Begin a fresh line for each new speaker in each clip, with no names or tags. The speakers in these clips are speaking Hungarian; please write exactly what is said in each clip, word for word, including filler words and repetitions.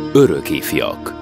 Örök ifjak.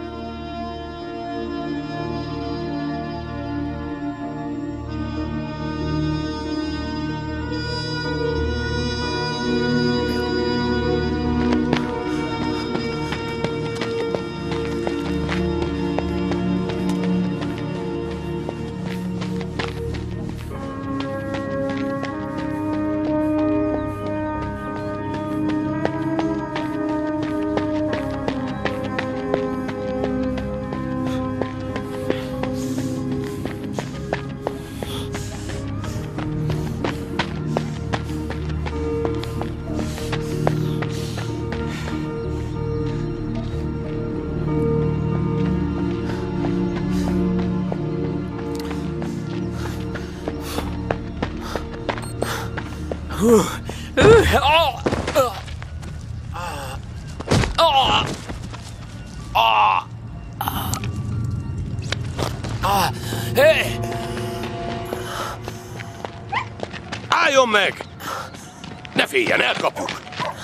Álljon meg! Ne féljen, elkapjuk!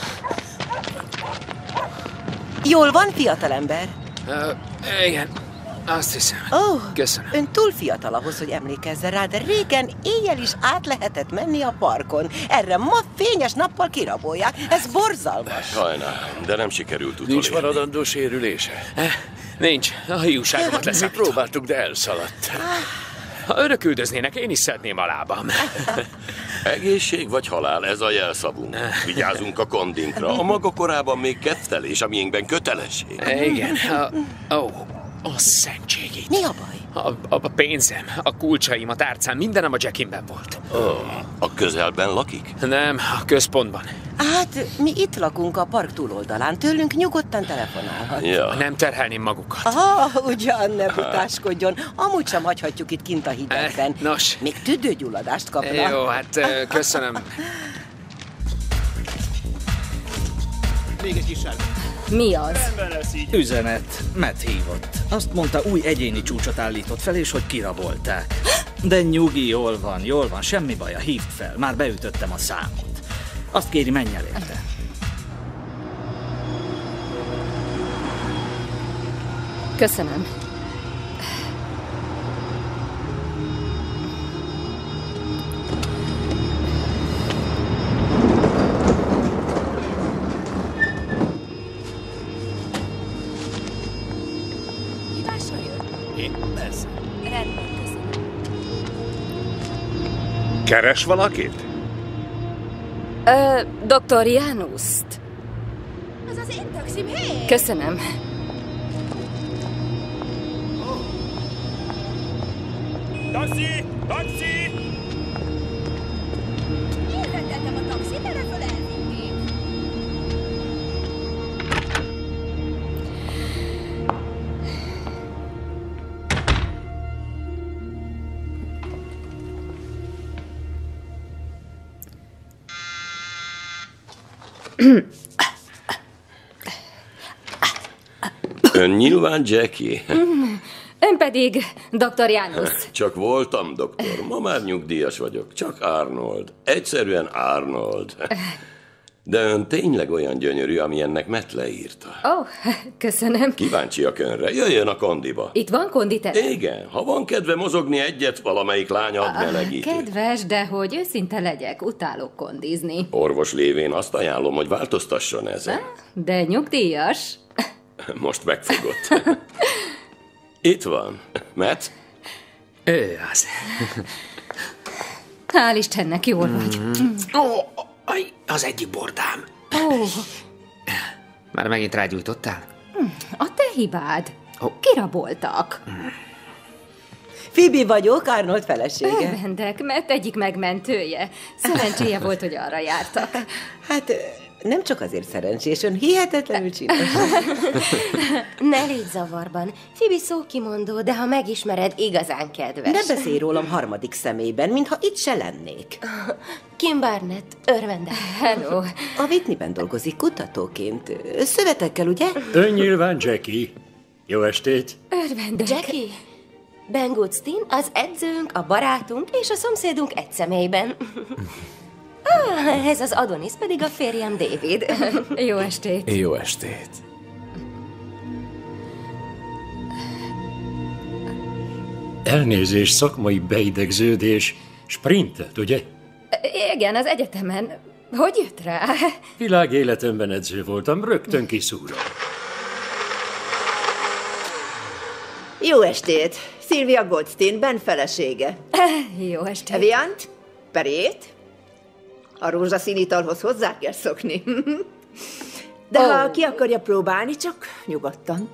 Jól van, fiatalember?
Uh, igen, azt hiszem.
Ó, oh,
köszönöm.
Ön túl fiatal ahhoz, hogy emlékezzen rá, de régen éjjel is át lehetett menni a parkon. Erre ma fényes nappal kirabolják. Ez borzalmas.
Sajnálom, de nem sikerült utolérni.
Nincs maradandó sérülése?
Eh, nincs, a hiúságomat
Mi
leszállítom.
próbáltuk, de elszaladt.
Ha öröküldöznének, én is szedném a lábam.
Egészség vagy halál, ez a jelszavunk. Vigyázunk a kondinkra. A maga korában még kettelés, a miénkben kötelesség.
Igen, a, ó, a szentségét.
Mi a baj?
A, a, a pénzem, a kulcsaim, a tárcám, mindenem a Jackinben volt.
Oh, a közelben lakik?
Nem, a központban.
Hát, mi itt lakunk a park túloldalán. Tőlünk nyugodtan telefonálhat.
Ja.
Nem terhelném magukat.
Ah, ugyan, ne butáskodjon. Amúgy sem hagyhatjuk itt kint a hidegben.
Eh, nos.
Még tüdőgyulladást kapna.
Jó, hát eh, köszönöm.
Még egy kis sárga.
Mi az?
Üzenet. Matt hívott. Azt mondta, új egyéni csúcsot állított fel, és hogy kirabolták. De nyugi, jól van, jól van, semmi baja, hívd fel. Már beütöttem a számot. Azt kéri, menj el érte.
Köszönöm.
Keres valakit?
Ö, doktor Januszt.
Az az én taxim, hé!
Köszönöm.
Taxi! Taxi!
Én rendeltem a taxit, erre föl elvinnék.
Ön nyilván Jackie.
Ön pedig doktor Janusz.
Csak voltam, doktor. Ma már nyugdíjas vagyok. Csak Arnold. Egyszerűen Arnold. De ön tényleg olyan gyönyörű, ami ennek Matt leírta.
Ó, oh, köszönöm.
Kíváncsiak önre. Jöjjön a kondiba.
Itt van konditerem?
Igen. Ha van kedve mozogni egyet, valamelyik lány ad melegítőt.
Kedves, de hogy őszinte legyek, utálok kondizni.
Orvos lévén azt ajánlom, hogy változtasson ezen.
De nyugdíjas.
Most megfogott. Itt van. Matt?
Ő az.
Hál' Istennek, jól vagy.
Ó, oh, aj, az egyik bordám.
Ó.
Már megint rágyújtottál?
A te hibád. Oh. Kiraboltak.
Phoebe vagyok, Arnold felesége.
Örvendek, mert egyik megmentője. Szerencséje volt, hogy arra jártak.
Hát nem csak azért szerencsés, ön hihetetlenül csinos.
Ne légy zavarban. Phoebe szókimondó, de ha megismered, igazán kedves.
Ne beszélj rólam harmadik személyben, mintha itt se lennék.
Kim Barnett, örvendek.
Hello.
A Whitneyben dolgozik kutatóként. Szövetekkel, ugye?
Ön nyilván Jackie. Jó estét.
Örvendek.
Jackie? Ben Goodstein, az edzőnk, a barátunk és a szomszédunk egy személyben. Ah, ez az Adonis, pedig a férjem David.
Jó estét.
Jó estét.
Elnézés, szakmai beidegződés. Sprintet, ugye?
Igen, az egyetemen. Hogy jött rá?
Világéletemben edző voltam, rögtön kiszúrom.
Jó estét! Szilvia Goldstein, Ben felesége.
Jó estét.
Eviant, Perét. A rózsaszín italhoz hozzá kell szokni. De oh. ha ki akarja próbálni, csak nyugodtan.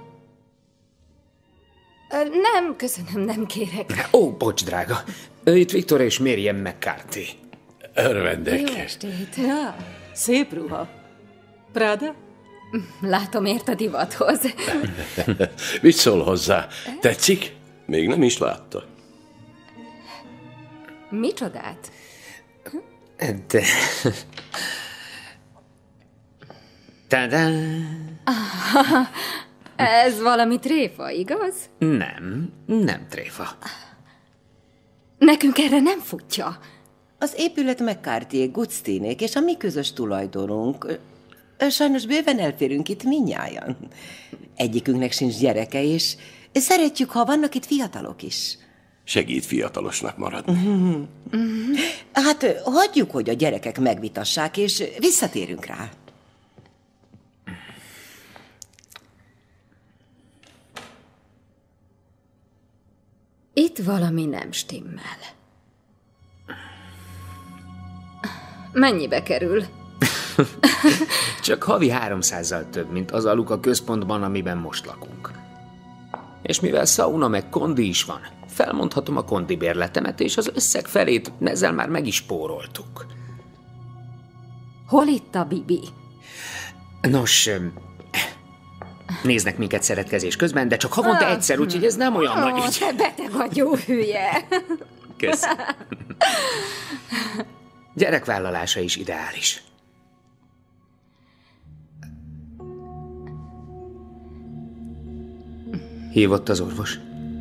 Nem, köszönöm, nem kérek.
Ó, bocs, drága. Itt Victor és Miriam McCarthy.
Örvendek.
Jó estét.
Ja, szép ruha. Prada?
Látom, ért a divathoz.
Mit szól hozzá? Tetszik? Még nem is látta.
Micsodát?
De... Tadán!
Ez valami tréfa, igaz?
Nem, nem tréfa.
Nekünk erre nem futja.
Az épület McCarthyék, Goodsteinék és a mi közös tulajdonunk. Sajnos bőven elférünk itt mindnyájan. Egyikünknek sincs gyereke, és szeretjük, ha vannak itt fiatalok is.
Segít fiatalosnak maradni.
Mm-hmm. Mm-hmm. Hát hagyjuk, hogy a gyerekek megvitassák, és visszatérünk rá.
Itt valami nem stimmel. Mennyibe kerül?
Csak havi háromszázzal több, mint az a luka központban, amiben most lakunk. És mivel sauna meg kondi is van, felmondhatom a kondi bérletemet, és az összeg felét ezzel már meg is spóroltuk.
Hol itt a Bibi?
Nos, néznek minket szeretkezés közben, de csak havonta egyszer, úgyhogy ez nem olyan
oh,
nagy ügy.
Te beteg agyú hülye!
Kösz. Gyerekvállalása is ideális. Hívott az orvos?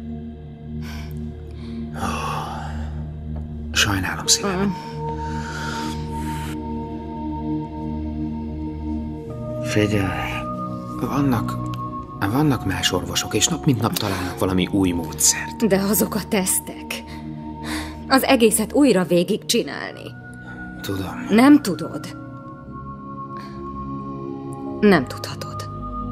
Oh, sajnálom szívem. Figyelj, vannak, vannak más orvosok, és nap mint nap találnak valami új módszert.
De azok a tesztek. Az egészet újra végig csinálni.
Tudom.
Nem tudod. Nem tudhatod.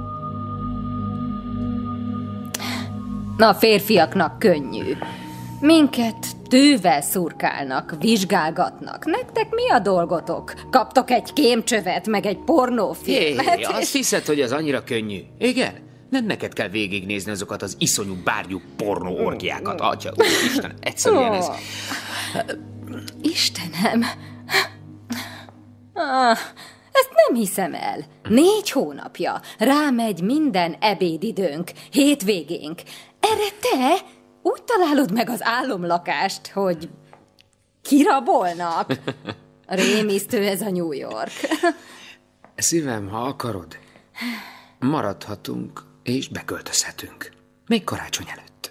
A férfiaknak könnyű. Minket tűvel szurkálnak, vizsgálgatnak. Nektek mi a dolgotok? Kaptok egy kémcsövet, meg egy pornófilmet?
Jé, azt és... hiszed, hogy ez annyira könnyű? Igen? Nem neked kell végignézni azokat az iszonyú bárgyú pornóorgiákat. Atya, úristen, egyszerűen ez...
Istenem! Ah, ezt nem hiszem el. Négy hónapja. Rámegy minden ebédidőnk, hétvégénk. Erre te úgy találod meg az álomlakást, hogy kirabolnak. Rémisztő ez a New York.
Szívem, ha akarod, maradhatunk és beköltözhetünk. Még karácsony előtt.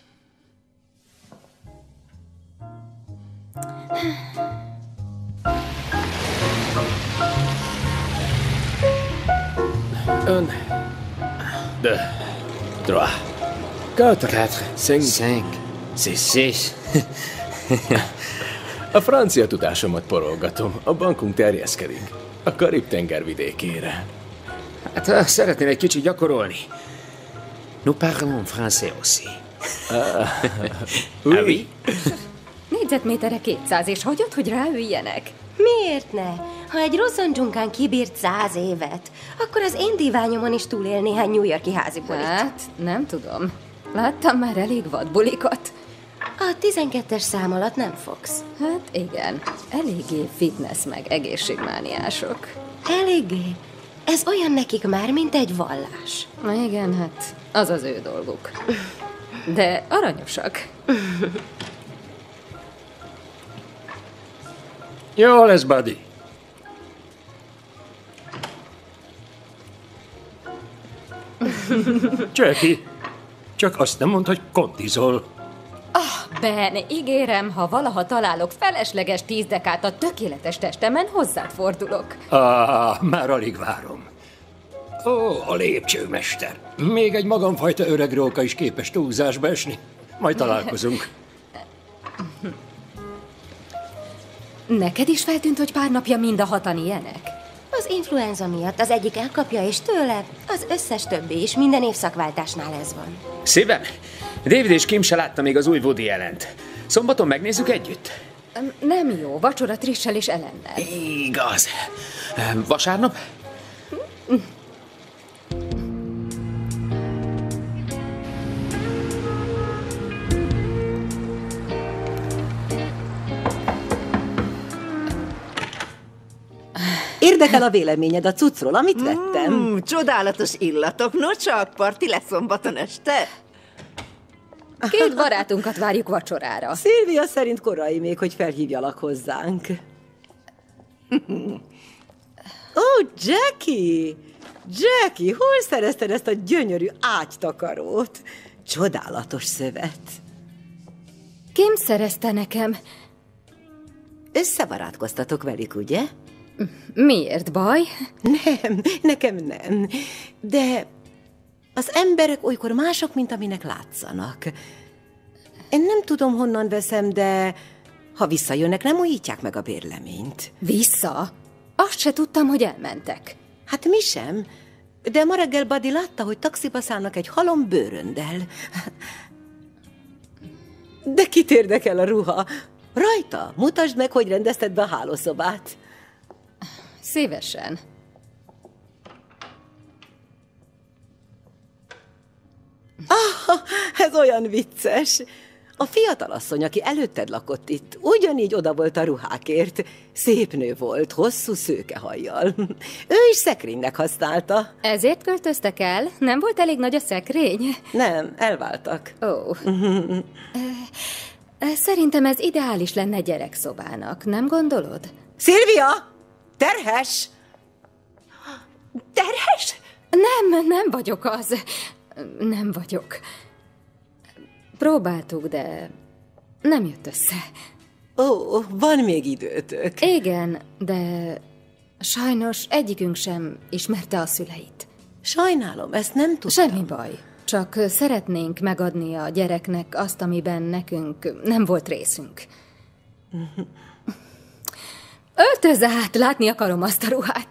Un, deux, trois, quatre, quatre, cinq,
cinq, six, six.
A francia tudásomat porolgatom. A bankunk terjeszkedik. A Karib-tenger vidékére.
Hát, szeretnél egy kicsit gyakorolni? Nous parlons français aussi.
Ah, oui.
Négyzetméterre kétszáz, és hagyod, hogy ráüljenek?
Miért ne? Ha egy rosszandzsunkán kibírt száz évet, akkor az én diványomon is túlél néhány New York-i házi bulit.
Hát, nem tudom. Láttam már elég vadbulikat.
A tizenkettes szám alatt nem fogsz.
Hát igen, eléggé fitness meg egészségmániások.
Eléggé? Ez olyan nekik már, mint egy vallás.
Na igen, hát az az ő dolguk. De aranyosak.
Jó lesz, buddy. Jackie, csak azt nem mondd, hogy kondizol.
Ah, Ben, ígérem, ha valaha találok felesleges tíz dekát a tökéletes testemen, hozzád fordulok.
Ah, már alig várom. Ó, a lépcsőmester. Még egy magamfajta öreg róka is képes túlzásba esni. Majd találkozunk.
Neked is feltűnt, hogy pár napja mind a hatan ilyenek?
Az influenza miatt az egyik elkapja, és tőle az összes többi is. Minden évszakváltásnál ez van.
Szívem, David és Kim se látta még az új Woody jelent. Szombaton megnézzük együtt?
Nem jó, vacsora Trissel és Ellennel.
Igaz. Vasárnap?
Érdekel a véleményed a cuccról, amit vettem?
Mm, csodálatos illatok, no csak, parti lesz szombaton este.
Két barátunkat várjuk vacsorára.
Szilvia szerint korai még, hogy felhívjalak hozzánk. Ó, oh, Jackie! Jackie, hol szerezted ezt a gyönyörű ágytakarót? Csodálatos szövet.
Kim szerezte nekem.
Összebarátkoztatok velük, ugye?
Miért baj?
Nem, nekem nem. De az emberek olykor mások, mint aminek látszanak. Én nem tudom, honnan veszem, de ha visszajönnek, nem újítják meg a bérleményt.
Vissza? Azt se tudtam, hogy elmentek.
Hát mi sem. De ma reggel Buddy látta, hogy taxiba szállnak egy halom bőröndel. De kit érdekel a ruha? Rajta, mutasd meg, hogy rendezted be a hálószobát.
Szívesen.
Ah, ez olyan vicces. A fiatalasszony, aki előtted lakott itt, ugyanígy oda volt a ruhákért. Szép nő volt, hosszú szőkehajjal. Ő is szekrénynek használta.
Ezért költöztek el? Nem volt elég nagy a szekrény?
Nem, elváltak.
Ó. Szerintem ez ideális lenne gyerekszobának, nem gondolod?
Szilvia! Terhes! Terhes?
Nem, nem vagyok az. Nem vagyok. Próbáltuk, de nem jött össze.
Ó, van még időtök.
Igen, de sajnos egyikünk sem ismerte a szüleit.
Sajnálom, ezt nem tudtam.
Semmi baj. Csak szeretnénk megadni a gyereknek azt, amiben nekünk nem volt részünk. Öltözz át, látni akarom azt a ruhát.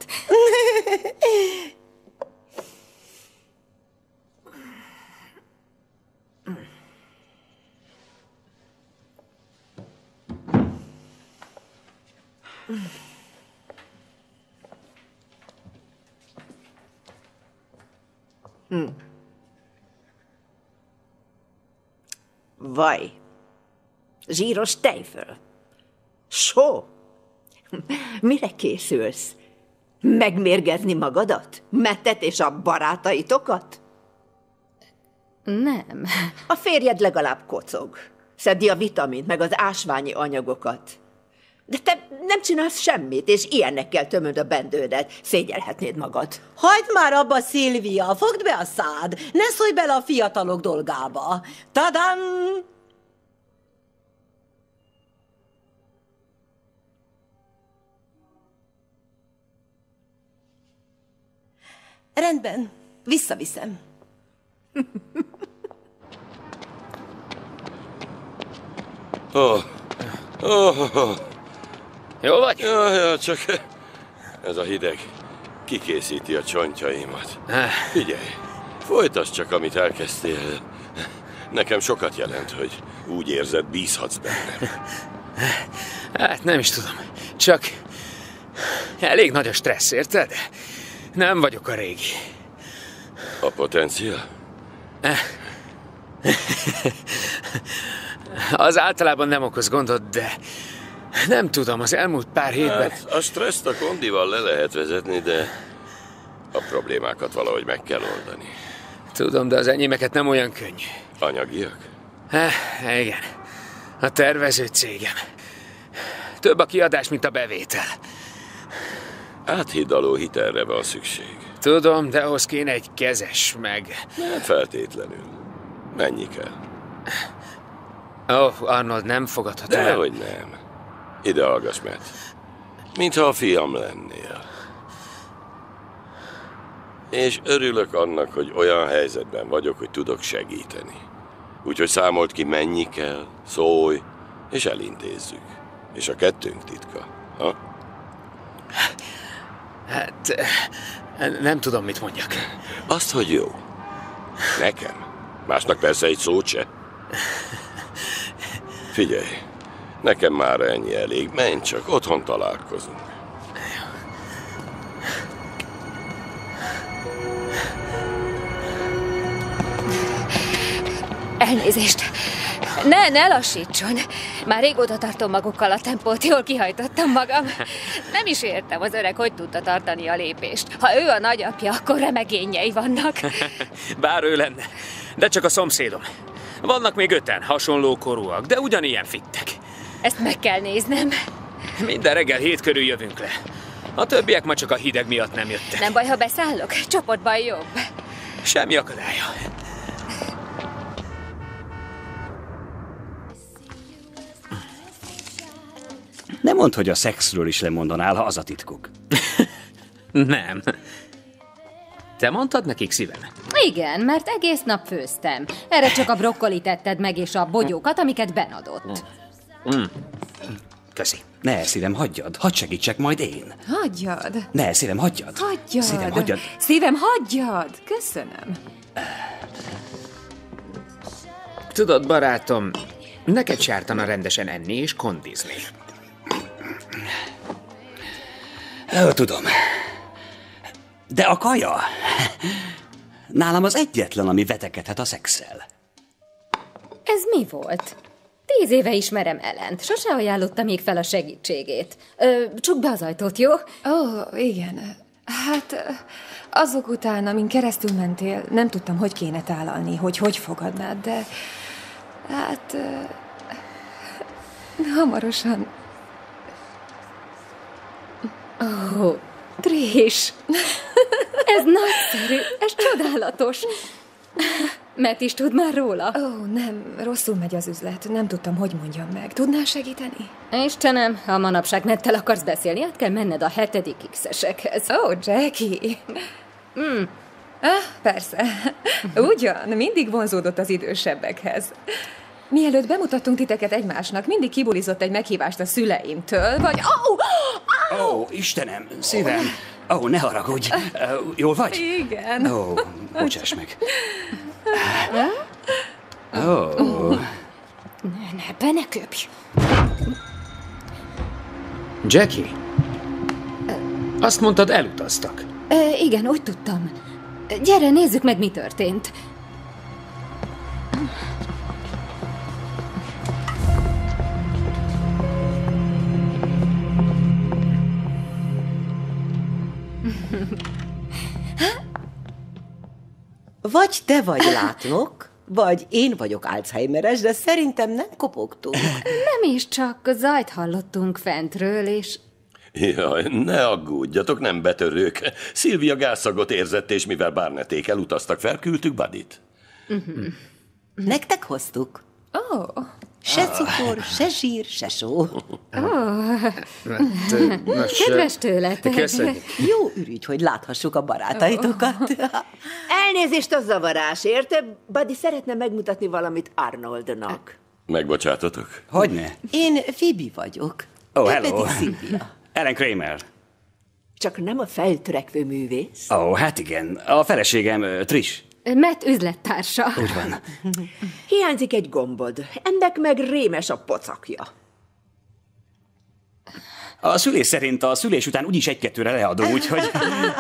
Hm. Vaj. Zsíros tejföl. Só. Mire készülsz? Megmérgezni magadat? Mettet és a barátaitokat?
Nem.
A férjed legalább kocog. Szedi a vitamint, meg az ásványi anyagokat. De te nem csinálsz semmit, és ilyenekkel tömöd a bendődet. Szégyelhetnéd magad.
Hagyd már abba, Szilvia, fogd be a szád. Ne szólj bele a fiatalok dolgába. Tadam! Rendben, visszaviszem.
Oh. Oh, oh.
Jó vagy?
Ja, ja, csak ez a hideg kikészíti a csontjaimat. Figyelj, folytasd csak, amit elkezdtél. Nekem sokat jelent, hogy úgy érzed, bízhatsz bennem.
Hát nem is tudom. Csak elég nagy a stressz, érted? Nem vagyok a régi.
A potenciál?
Az általában nem okoz gondot, de nem tudom, az elmúlt pár hétben...
Hát, a stresszt a kondival le lehet vezetni, de a problémákat valahogy meg kell oldani.
Tudom, de az enyémeket nem olyan könnyű.
Anyagiak?
Há, igen. A tervező cégem. Több a kiadás, mint a bevétel.
Áthidaló hitelre van szükség.
Tudom, de ahhoz kéne egy kezes, meg...
Nem feltétlenül. Mennyi kell?
Ó, oh, Arnold, nem fogadhatom el.
Dehogy nem. Ide hallgass, Matt. Mintha a fiam lennél. És örülök annak, hogy olyan helyzetben vagyok, hogy tudok segíteni. Úgyhogy számolt ki, mennyi kell, szólj, és elintézzük. És a kettőnk titka. Ha?
Hát, nem tudom, mit mondjak.
Azt, hogy jó. Nekem. Másnak persze egy szót se. Figyelj, nekem már ennyi elég. Menj csak, otthon találkozunk.
Elnézést. Ne, ne lassítson. Már régóta tartom magukkal a tempót, jól kihajtottam magam. Nem is értem, az öreg hogy tudta tartani a lépést. Ha ő a nagyapja, akkor remegényei vannak.
Bár ő lenne, de csak a szomszédom. Vannak még öten, hasonló korúak, de ugyanilyen fittek.
Ezt meg kell néznem.
Minden reggel hét körül jövünk le. A többiek ma csak a hideg miatt nem jöttek.
Nem baj, ha beszállok? Csoportban jobb.
Semmi akadálya.
Nem mondd, hogy a szexről is lemondanál, ha az a titkuk.
Nem. Te mondtad nekik, szívem?
Igen, mert egész nap főztem. Erre csak a brokkolit tetted meg, és a bogyókat, amiket Ben adott.
Mm. Köszi.
Ne, szívem, hagyjad. Hadd segítsek majd én.
Hagyjad.
Ne, szívem, hagyjad.
Hagyjad.
Szívem, hagyjad.
Szívem, hagyjad. Köszönöm.
Tudod, barátom, neked se ártana rendesen enni és kondizni.
Ö, tudom. De a kaja? Nálam az egyetlen, ami vetekedhet a szexszel.
Ez mi volt? Tíz éve ismerem Ellent. Sose ajánlotta még fel a segítségét. Ö, csukd be az ajtót, jó?
Ó, oh, igen. Hát azok után, amin keresztül mentél, nem tudtam, hogy kéne tálalni, hogy hogy fogadnád, de hát hamarosan...
Ó, oh, Trish! Ez nagyszerű, ez csodálatos. Matt is tud már róla?
Ó, oh, nem, rosszul megy az üzlet. Nem tudtam, hogy mondjam meg. Tudnál segíteni?
Istenem, ha manapság Mattel akarsz beszélni, át kell menned a hetedik X-esekhez.
Ó, oh, Jackie!
Mm.
Ah, persze. Ugyan, mindig vonzódott az idősebbekhez. Mielőtt bemutattunk titeket egymásnak, mindig kibulizott egy meghívást a szüleimtől, vagy... Ó, oh,
oh. oh, Istenem, szívem! Ó, oh, ne haragudj! Uh, jól vagy?
Igen.
Ó, oh, bocsáss meg. Ó. Oh.
Ne, ne, be ne köpj!
Jackie? Azt mondtad, elutaztak.
E, igen, úgy tudtam. Gyere, nézzük meg, mi történt.
Vagy te vagy látnok, vagy én vagyok Alzheimeres, de szerintem nem kopogtunk.
Nem is, csak zajt hallottunk fentről, és...
Jaj, ne aggódjatok, nem betörők. Szilvia gázszagot érzett, és mivel Barnették elutaztak, felküldtük Buddyt.
Uh-huh. Nektek hoztuk.
Ó. Oh.
Se cukor, se zsír, se só.
Oh. Kedves tőled.
Köszönjük.
Jó ürügy, hogy láthassuk a barátaitokat.
Elnézést a zavarásért, Buddy szeretne megmutatni valamit Arnoldnak.
Megbocsátatok?
Hogyne?
Én Phoebe vagyok.
Ó, oh, hello.
Pedig Szilvia.
Ellen Kramer.
Csak nem a feltörekvő művész?
Ó, oh, hát igen. A feleségem uh, Trish.
Matt üzlettársa.
Úgy van.
Hiányzik egy gombod, ennek meg rémes a pocakja.
A szülés szerint a szülés után úgyis egy-kettőre leadó, úgyhogy...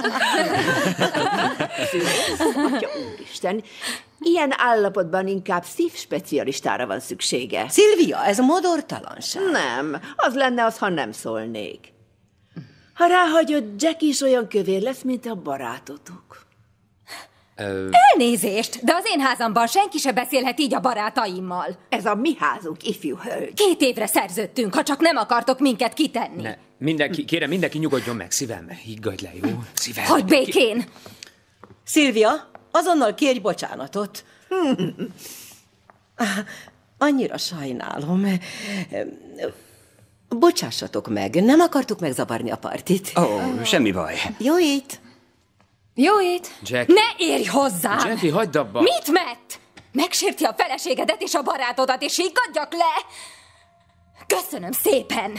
Szülés? Atya úristen, ilyen állapotban inkább szívspecialistára van szüksége.
Szilvia, ez modortalanság.
Nem, az lenne az, ha nem szólnék. Ha ráhagyod, Jackie is olyan kövér lesz, mint a barátotok.
Ö... Elnézést, de az én házamban senki se beszélhet így a barátaimmal.
Ez a mi házunk, ifjú hölgy.
Két évre szerződtünk, ha csak nem akartok minket kitenni.
Ne, mindenki, kérem, mindenki nyugodjon meg, szívem. Higgadj le, jó? Szívem.
Hagyd békén!
Szilvia, azonnal kérj bocsánatot. Annyira sajnálom. Bocsássatok meg, nem akartuk megzavarni a partit.
Ó, oh, semmi baj.
Jó ét!
Jó ét!
Jackie.
Ne érj hozzám!
Jackie, hagyd abba!
Mit, Matt? Megsérti a feleségedet és a barátodat, és higgadjak le! Köszönöm szépen!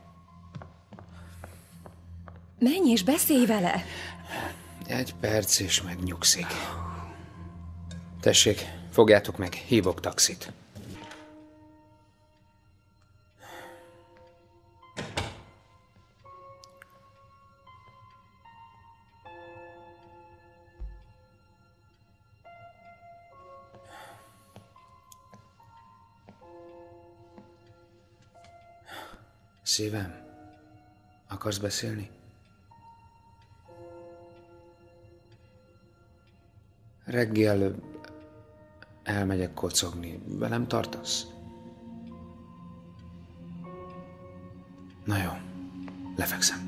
Menj és beszélj vele!
Egy perc és megnyugszik. Tessék, fogjátok meg, hívok taxit. Szívem, akarsz beszélni? Reggel elmegyek kocogni. Velem tartasz? Na jó, lefekszem.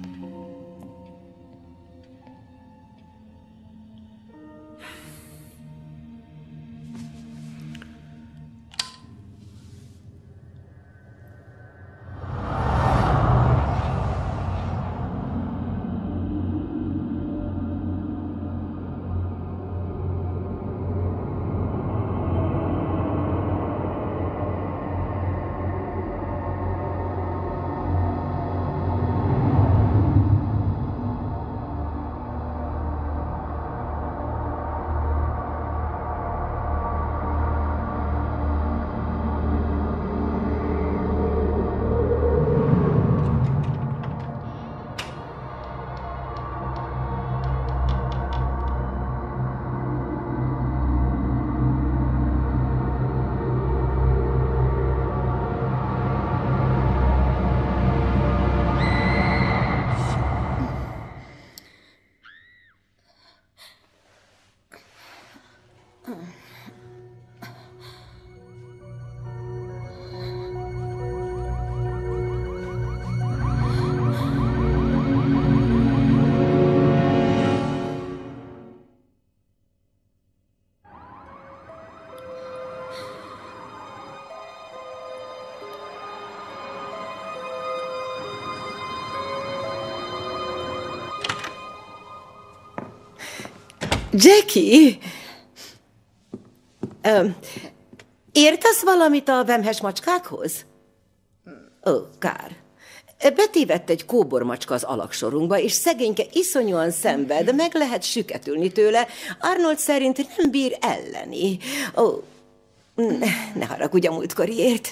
Jackie! Ö, értesz valamit a vemhes macskákhoz? Ó, kár. Betévedt egy kóbormacska az alaksorunkba, és szegényke iszonyúan szenved, meg lehet süketülni tőle. Arnold szerint nem bír elleni. Ó, ne, ne haragudj a múltkoriért.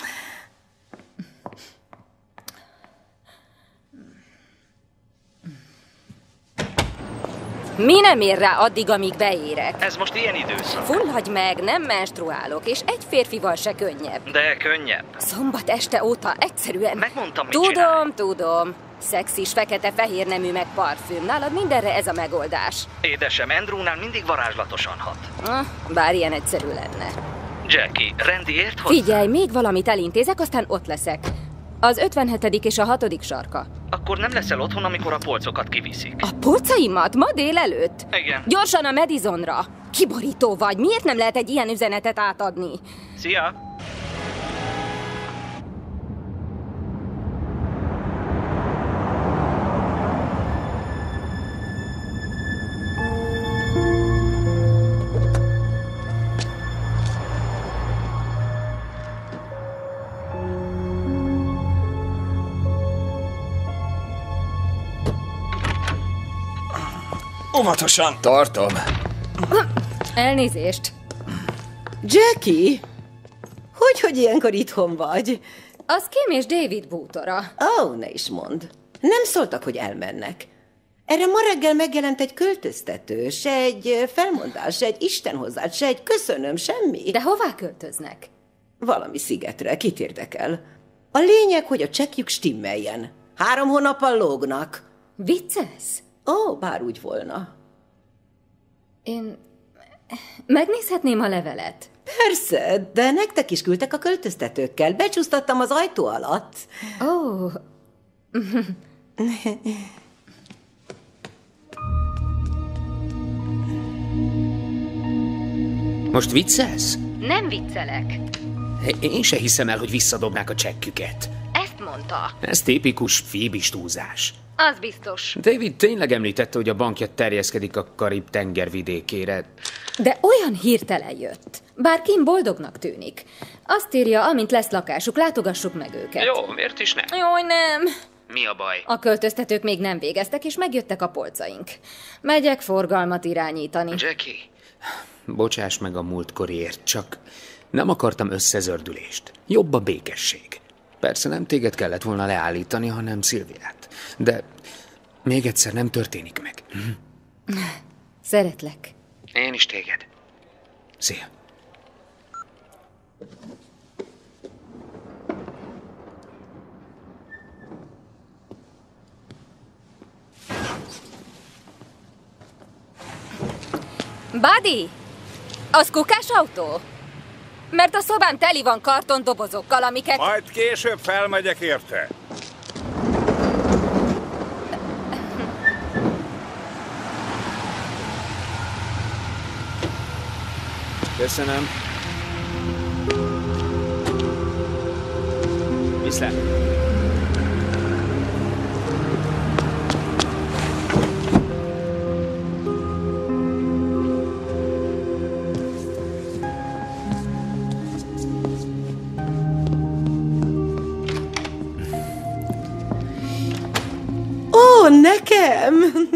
Mi nem ér rá addig, amíg beérek?
Ez most ilyen időszak.
Fulladj meg, nem menstruálok, és egy férfival se könnyebb.
De könnyebb.
Szombat este óta egyszerűen...
Megmondtam, mit
Tudom,
csinálj.
tudom. Szexis, fekete-fehér nemű meg parfüm. Nálad mindenre ez a megoldás.
Édesem, Andrewnál mindig varázslatosan hat.
Ah, bár ilyen egyszerű lenne.
Jackie, Randy ért hozzá?
Figyelj, még valamit elintézek, aztán ott leszek. Az ötvenhetedik és a hatodik sarka.
Akkor nem leszel otthon, amikor a polcokat kiviszik.
A polcaimat? Ma délelőtt?
Igen.
Gyorsan a Madisonra! Kiborító vagy, miért nem lehet egy ilyen üzenetet átadni?
Szia!
Óvatosan!
Tartom.
Elnézést.
Jackie! Hogy, hogy ilyenkor itthon vagy?
Az Kim és David bútora.
Ó, oh, ne is mondd. Nem szóltak, hogy elmennek. Erre ma reggel megjelent egy költöztető, se egy felmondás, se egy istenhozzát, se egy köszönöm, semmi.
De hová költöznek?
Valami szigetre, kit érdekel. A lényeg, hogy a csekkjük stimmeljen. Három hónappal lógnak.
Vicces?
Ó, bár úgy volna.
Én megnézhetném a levelet?
Persze, de nektek is küldtek a költöztetőkkel. Becsúsztattam az ajtó alatt.
Ó. Oh.
Most viccelsz?
Nem viccelek.
Én se hiszem el, hogy visszadobnák a csekküket.
Ezt mondom.
mondta.
Ez tipikus Phoebe-s túlzás.
Az biztos.
David tényleg említette, hogy a bankja terjeszkedik a Karib-tenger vidékére.
De olyan hirtelen jött. Bár Kim boldognak tűnik. Azt írja, amint lesz lakásuk, látogassuk meg őket.
Jó, miért is nem?
Jaj, nem.
Mi a baj?
A költöztetők még nem végeztek, és megjöttek a polcaink. Megyek forgalmat irányítani.
Jackie, bocsáss meg a múltkoriért, csak nem akartam összezördülést. Jobb a békesség. Persze nem téged kellett volna leállítani, hanem Szilviát. De még egyszer nem történik meg. Hm?
Szeretlek.
Én is téged. Szia.
Buddy! Az kukás autó? Mert a szobám teli van kartondobozokkal, amiket...
Majd később felmegyek érte.
Köszönöm. Viszlát.
Ó, nekem!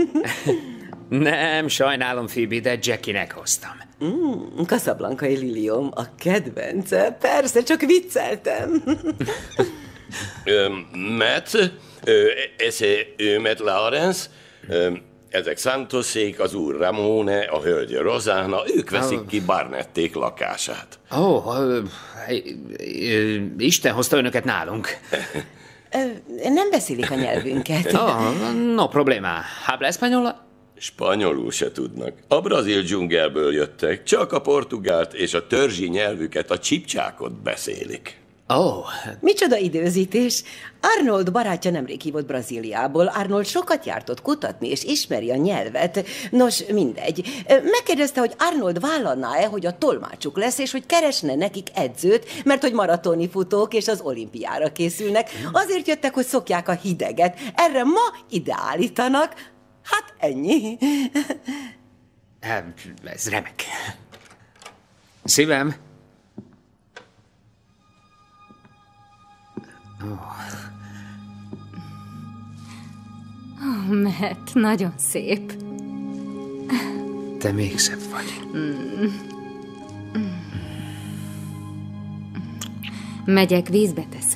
Nem, sajnálom, Phoebe, de Jackie-nek hoztam.
Mm, Casablancai liliom, a kedvence. Persze, csak vicceltem.
Ö, Matt, ö, ese ő Matt Lawrence, ö, ezek Santosék, az úr Ramone, a hölgy Rosanna, ők veszik oh. ki Barnették lakását.
Ó, oh, ö, ö, Isten hozta önöket nálunk.
Nem beszélik a nyelvünket.
Oh, no problema. Habla española?
Spanyolul se tudnak. A brazil dzsungelből jöttek, csak a portugált és a törzsi nyelvüket, a csipcsákot beszélik.
Ó. Oh.
Micsoda időzítés. Arnold barátja nemrég hívott Brazíliából. Arnold sokat járt ott kutatni, és ismeri a nyelvet. Nos, mindegy. Megkérdezte, hogy Arnold vállalná-e, hogy a tolmácsuk lesz, és hogy keresne nekik edzőt, mert hogy maratoni futók és az olimpiára készülnek. Azért jöttek, hogy szokják a hideget. Erre ma ide állítanak. Hát ennyi.
Ez remek. Szívem.
Oh. Oh, Matt, nagyon szép.
Te még szebb vagy. Mm.
Mm. Megyek, vízbe teszem.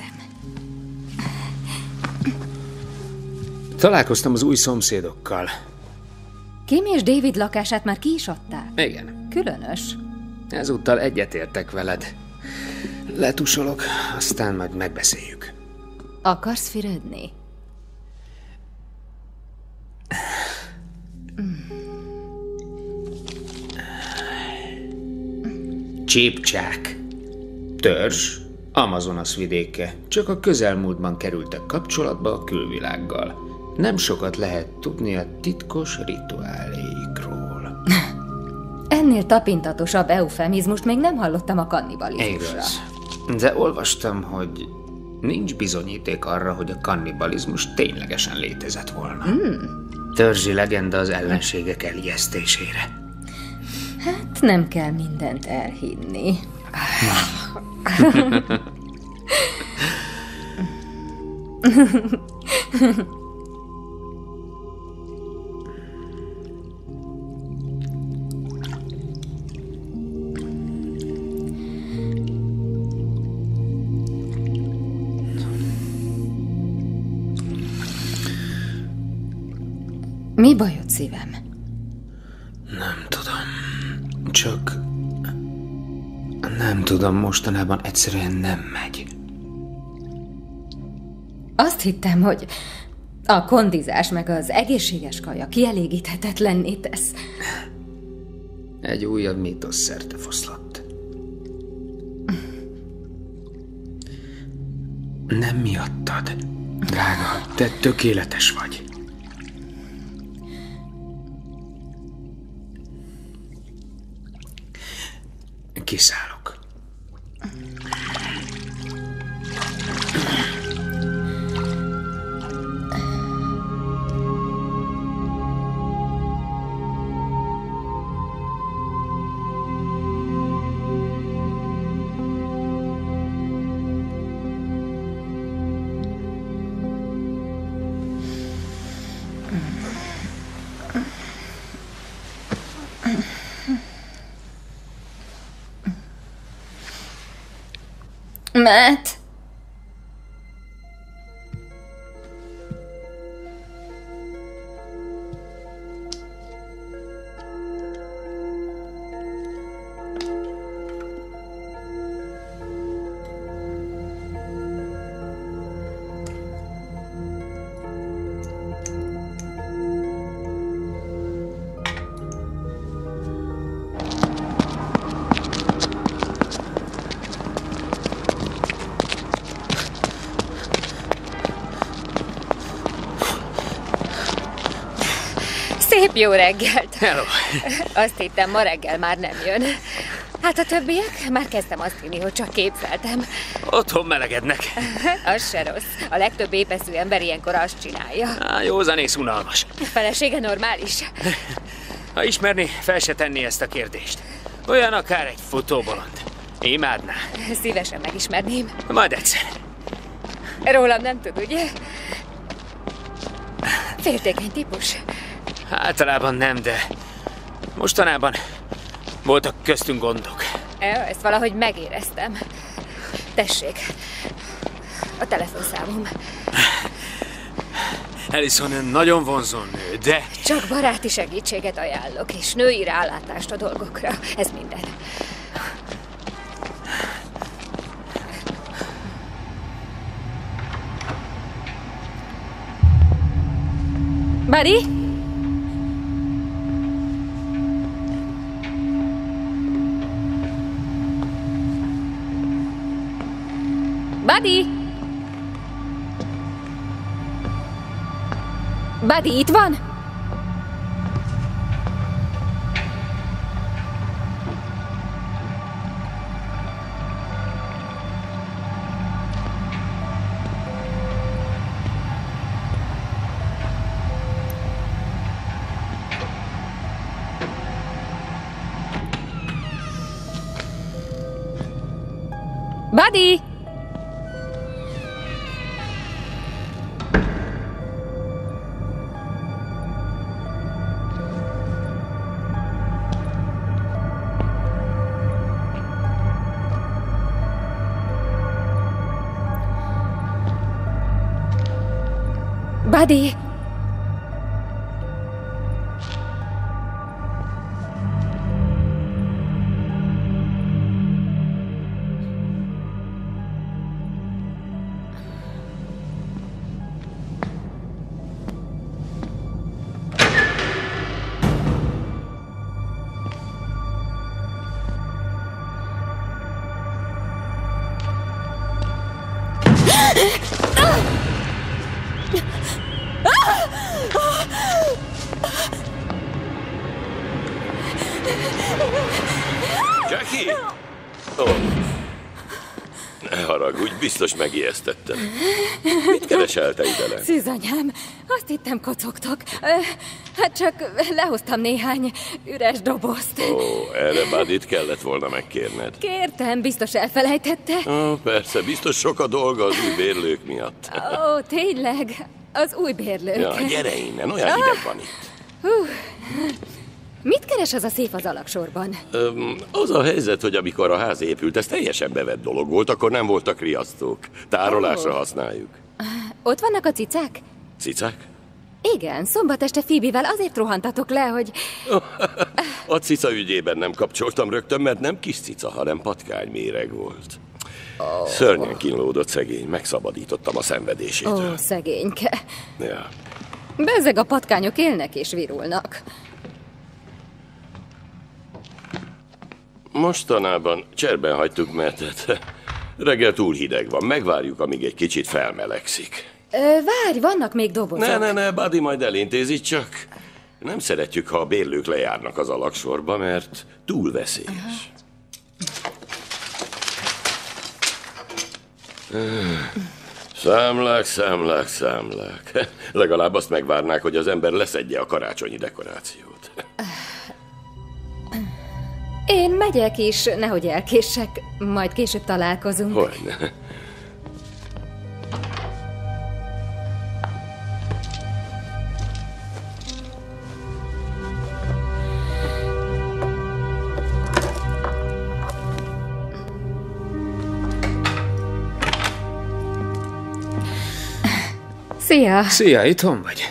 Találkoztam az új szomszédokkal.
Kim és David lakását már ki is adták?
Igen.
Különös.
Ezúttal egyetértek veled. Letusolok, aztán majd megbeszéljük.
Akarsz fürödni?
Csípcsák. Törzs. Amazonas vidéke. Csak a közelmúltban kerültek kapcsolatba a külvilággal. Nem sokat lehet tudni a titkos rituáléikról.
Ennél tapintatosabb eufemizmust még nem hallottam a kannibalizmusra.
Igaz. De olvastam, hogy nincs bizonyíték arra, hogy a kannibalizmus ténylegesen létezett volna.
Mm.
Törzsi legenda az ellenségek elijesztésére.
Hát nem kell mindent elhinni. Mi bajod, szívem?
Nem tudom. Csak... Nem tudom, mostanában egyszerűen nem megy.
Azt hittem, hogy a kondizás meg az egészséges kaja kielégíthetetlenné tesz.
Egy újabb mítosz szerte foszlott. Nem miattad, drága, te tökéletes vagy. Kiszállok.
Matt. Szép jó reggelt!
Hello!
Azt hittem, ma reggel már nem jön. Hát a többiek? Már kezdtem azt hinni, hogy csak képzeltem.
Otthon melegednek.
Az se rossz. A legtöbb épeszű ember ilyenkor azt csinálja.
Á, józanész unalmas.
A felesége normális?
Ha ismerni, fel se tenni ezt a kérdést. Olyan akár egy futóbolond. Imádná.
Szívesen megismerném.
Majd egyszer.
Rólam nem tud, ugye? Féltékeny típus.
Általában nem, de mostanában voltak köztünk gondok.
Ezt valahogy megéreztem. Tessék, a telefonszámom.
Allison nagyon vonzó nő, de...
Csak baráti segítséget ajánlok, és női rálátást a dolgokra. Ez minden. Buddy? Buddy! Buddy, itt van? Buddy! Buddy!
Jackie! Oh. Ne haragudj, biztos megijesztettem. Mit keresel te idelen?
Szűzanyám, azt hittem kocogtok. Hát csak lehoztam néhány üres dobozt.
Ó, erre Buddyt kellett volna megkérned.
Kértem, biztos elfelejtette.
Ó, persze, biztos sok a dolga az új bérlők miatt.
Ó, tényleg? Az új bérlők.
Ja, gyere innen, olyan hideg van itt.
Hú. Mit keres az a szép az alaksorban?
Öm, az a helyzet, hogy amikor a ház épült, ez teljesen bevett dolog volt, akkor nem voltak riasztók. Tárolásra oh. használjuk.
Ott vannak a cicák?
Cicák?
Igen, szombat este Phoebe-vel azért rohantatok le, hogy...
A cica ügyében nem kapcsoltam rögtön, mert nem kis cica, hanem patkány volt. Oh. Szörnyen kínlódott szegény, megszabadítottam a szenvedésétől.
Ó, szegényke.
Ja.
Bezzeg a patkányok élnek és virulnak.
Mostanában cserben hagytuk Mattet. Reggel túl hideg van, megvárjuk, amíg egy kicsit felmelegszik.
Ö, várj, vannak még dobozok.
Ne, ne, ne, Buddy majd elintézi, csak nem szeretjük, ha a bérlők lejárnak az alaksorba, mert túl veszélyes. Számlák, számlák, számlák. Legalább azt megvárnák, hogy az ember leszedje a karácsonyi dekorációt.
Én megyek is, nehogy elkéssek, majd később találkozunk.
Hogyne.
Szia!
Szia, itthon vagy?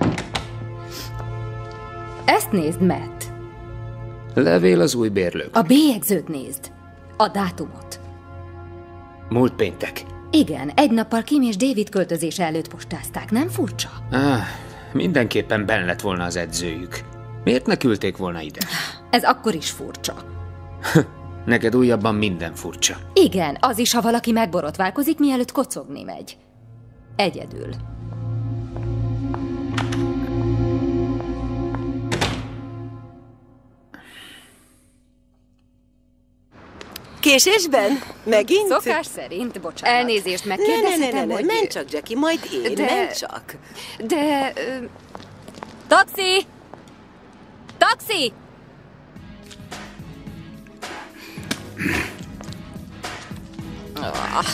Ezt nézd, Matt.
Levél az új bérlők.
A bélyegzőt nézd. A dátumot.
Múlt péntek.
Igen, egy nappal Kim és David költözése előtt postázták, nem furcsa?
Ah, mindenképpen benn lett volna az edzőjük. Miért ne küldték volna ide?
Ez akkor is furcsa.
Neked újabban minden furcsa.
Igen, az is, ha valaki megborotválkozik, mielőtt kocogni megy. Egyedül.
Késésben? Megint?
Szokás szerint, bocsánat. Elnézést,
Ne, ne,
megkérdezhetem,
ne, ne, ne,
hogy...
menj csak, Jackie, majd én,
De-
menj csak.
De... Ö... Taxi! Taxi! Ah.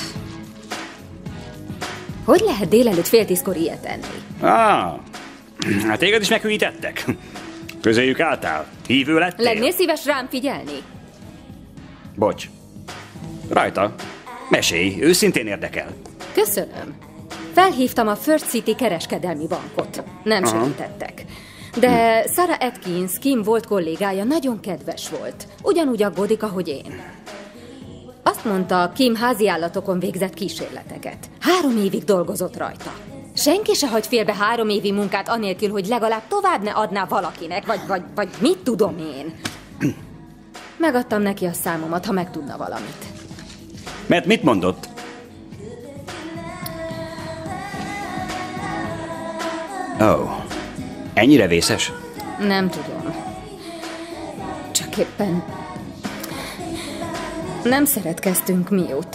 Hogy lehet délelőtt fél tízkor ilyet enni?
Ah, hát téged is meghűítettek. Közéjük álltál? Hívő lettél?
Lennél szíves rám figyelni?
Bocs. Rajta. Mesélj, őszintén érdekel.
Köszönöm. Felhívtam a First City kereskedelmi bankot. Nem
Aha.
segítettek. De Sarah Atkins, Kim volt kollégája, nagyon kedves volt. Ugyanúgy aggódik, ahogy én. Azt mondta, Kim háziállatokon végzett kísérleteket. Három évig dolgozott rajta. Senki se hagy félbe három évi munkát anélkül, hogy legalább tovább ne adná valakinek, vagy, vagy, vagy mit tudom én. Megadtam neki a számomat, ha megtudna valamit.
Mert mit mondott? Ó, oh, ennyire vészes?
Nem tudom. Csak éppen... Nem szeretkeztünk mióta.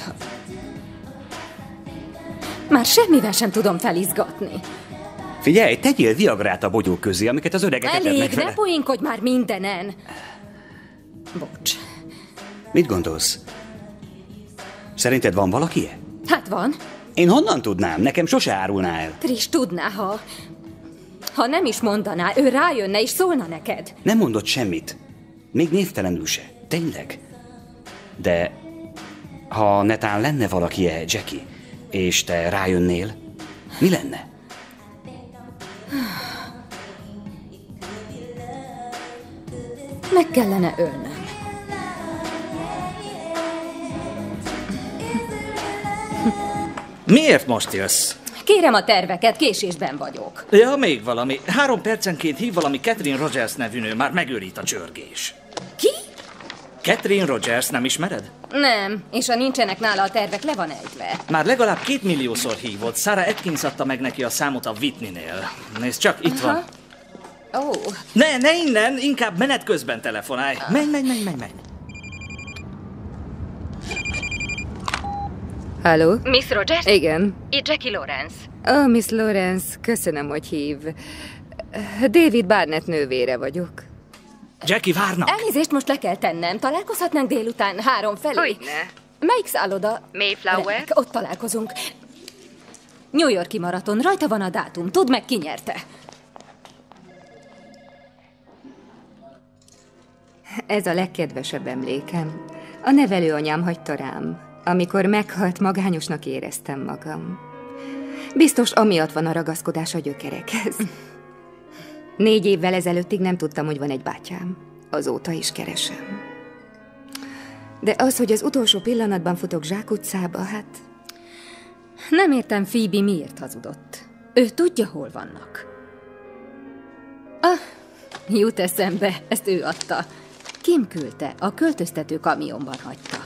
Már semmivel sem tudom felizgatni.
Figyelj, tegyél viagrát a bogyók közé, amiket az öregek
Elég,
etetnek
ne
vele.
poénkodj már mindenen. Bocs.
Mit gondolsz? Szerinted van valaki?
Hát van.
Én honnan tudnám? Nekem sose árulná el.
Trish tudná, ha... Ha nem is mondaná, ő rájönne és szólna neked.
Nem mondott semmit. Még névtelenül se. Tényleg. De ha netán lenne valaki-e, Jackie, és te rájönnél, mi lenne?
Meg kellene ölnöm.
Miért most jössz?
Kérem a terveket, késésben vagyok.
Ja, még valami. Három percenként hív valami Catherine Rogers nevű nő, már megőrít a csörgés.
Ki?
Catherine Rogers, nem ismered?
Nem, és ha nincsenek nála a tervek, le van ejtve.
Már legalább két milliószor hívott. Sarah Atkins adta meg neki a számot a Whitney-nél. Nézd csak, itt
Aha.
van.
Ó. Oh.
Ne, ne innen, inkább menet közben telefonálj. Menj, menj, menj, menj, menj.
Halló?
Miss Rogers?
Igen.
Itt Jackie Lawrence.
Ó, oh, Miss Lawrence, köszönöm, hogy hív. David Barnett nővére vagyok.
Jackie, várnak!
Elnézést, most le kell tennem. Találkozhatnánk délután három felé?
Hogyne.
Melyik szálloda?
Mayflower?
Remek, ott találkozunk. New York-i maraton, rajta van a dátum. Tudd meg, ki nyerte.
Ez a legkedvesebb emlékem. A nevelőanyám hagyta rám. Amikor meghalt, magányosnak éreztem magam. Biztos amiatt van a ragaszkodás a gyökerekhez. Négy évvel ezelőttig nem tudtam, hogy van egy bátyám. Azóta is keresem. De az, hogy az utolsó pillanatban futok zsákutcába, hát...
Nem értem, Phoebe miért hazudott. Ő tudja, hol vannak. Ah, jut eszembe, ezt ő adta. Kim küldte, a költöztető kamionban hagyta.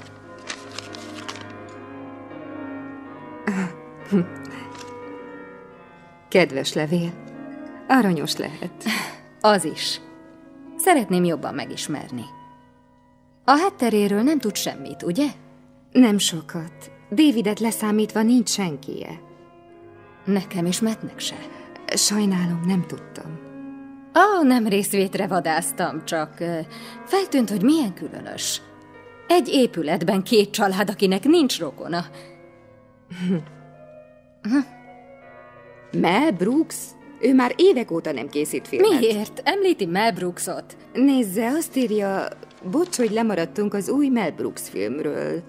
Kedves levél. Aranyos lehet.
Az is. Szeretném jobban megismerni. A hátteréről nem tud semmit, ugye?
Nem sokat. Davidet leszámítva nincs senkie.
Nekem is Mattnek se.
Sajnálom, nem tudtam.
Ó, oh, nem részvétre vadáztam, csak uh, feltűnt, hogy milyen különös. Egy épületben két család, akinek nincs rokona.
Mel Brooks? Ő már évek óta nem készít filmet.
Miért? Említi Mel Brooksot.
Nézze, azt írja, bocs, hogy lemaradtunk az új Mel Brooks filmről.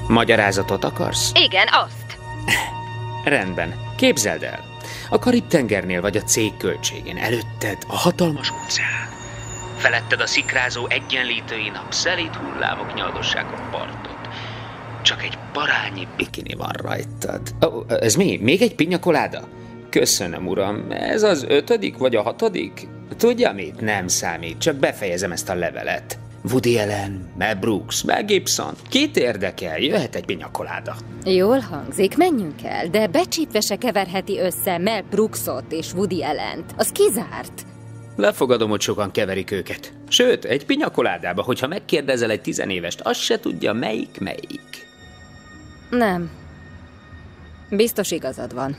Magyarázatot akarsz?
Igen, azt.
Rendben. Képzeld el. A Karib-tengernél vagy a cég költségén. Előtted a hatalmas óceán. Feletted a szikrázó egyenlítői nap, szelíd hullámok nyaldossák a partot. Csak egy parányi bikini van rajtad. Oh, ez mi? Még egy piña colada? Köszönöm, uram. Ez az ötödik vagy a hatodik? Tudja mit? Nem számít. Csak befejezem ezt a levelet. Woody Allen, Mel Brooks, Mel Gibson. Kit érdekel? Jöhet egy piña colada.
Jól hangzik, menjünk el, de becsípve se keverheti össze Mel Brooksot és Woody Allent. Az kizárt.
Lefogadom, hogy sokan keverik őket. Sőt, egy piña coladába, hogyha megkérdezel egy tizenévest, azt se tudja, melyik melyik.
Nem. Biztos igazad van.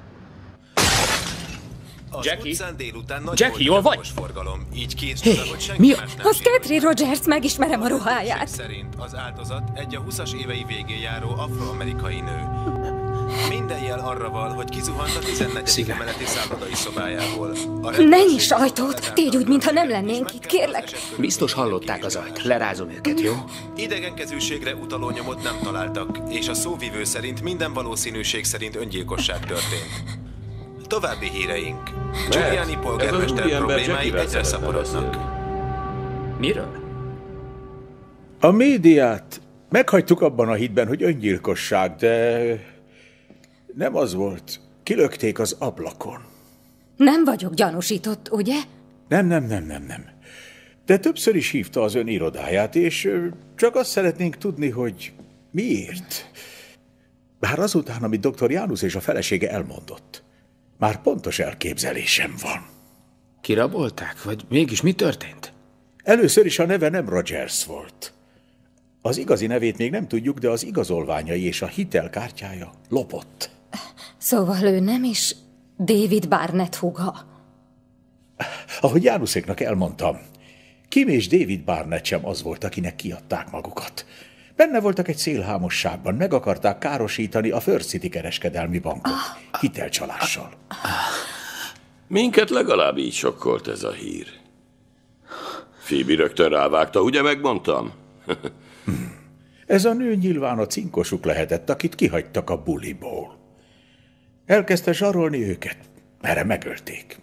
Jackie? Jackie, jól vagy? Hé, hey, mi a...
Az Catherine Rogers, megismerem a ruháját.
Szerint az áldozat egy a huszas évei végén járó afroamerikai nő. Minden jel arra val, hogy kizuhant a tizennegyedik emeleti szállodai szobájából.
Ne nyiss ajtót! Tégy úgy, mintha nem lennénk itt, kérlek.
Biztos hallották az ajt. Lerázom őket, jó?
Idegenkezűségre utaló nyomot nem találtak, és a szóvivő szerint minden valószínűség szerint öngyilkosság történt. További híreink. Giuliani polgármester problémái egyre szaporodnak.
Miről?
A médiát meghagytuk abban a hitben, hogy öngyilkosság, de nem az volt. Kilökték az ablakon.
Nem vagyok gyanúsított, ugye?
Nem, nem, nem, nem, nem. De többször is hívta az ön irodáját, és csak azt szeretnénk tudni, hogy miért. Bár azután, amit doktor Jánusz és a felesége elmondott, már pontos elképzelésem van.
Kirabolták? Vagy mégis mi történt?
Először is a neve nem Rogers volt. Az igazi nevét még nem tudjuk, de az igazolványai és a hitelkártyája lopott.
Szóval ő nem is David Barnett húga?
Ahogy Jánuszéknak elmondtam, Kim és David Barnett sem az volt, akinek kiadták magukat. Benne voltak egy szélhámosságban, meg akarták károsítani a First City kereskedelmi bankot hitelcsalással.
Minket legalább így sokkolt ez a hír. Phoebe rögtön rávágta, ugye megmondtam?
Ez a nő nyilván a cinkosuk lehetett, akit kihagytak a buliból. Elkezdte zsarolni őket, erre megölték.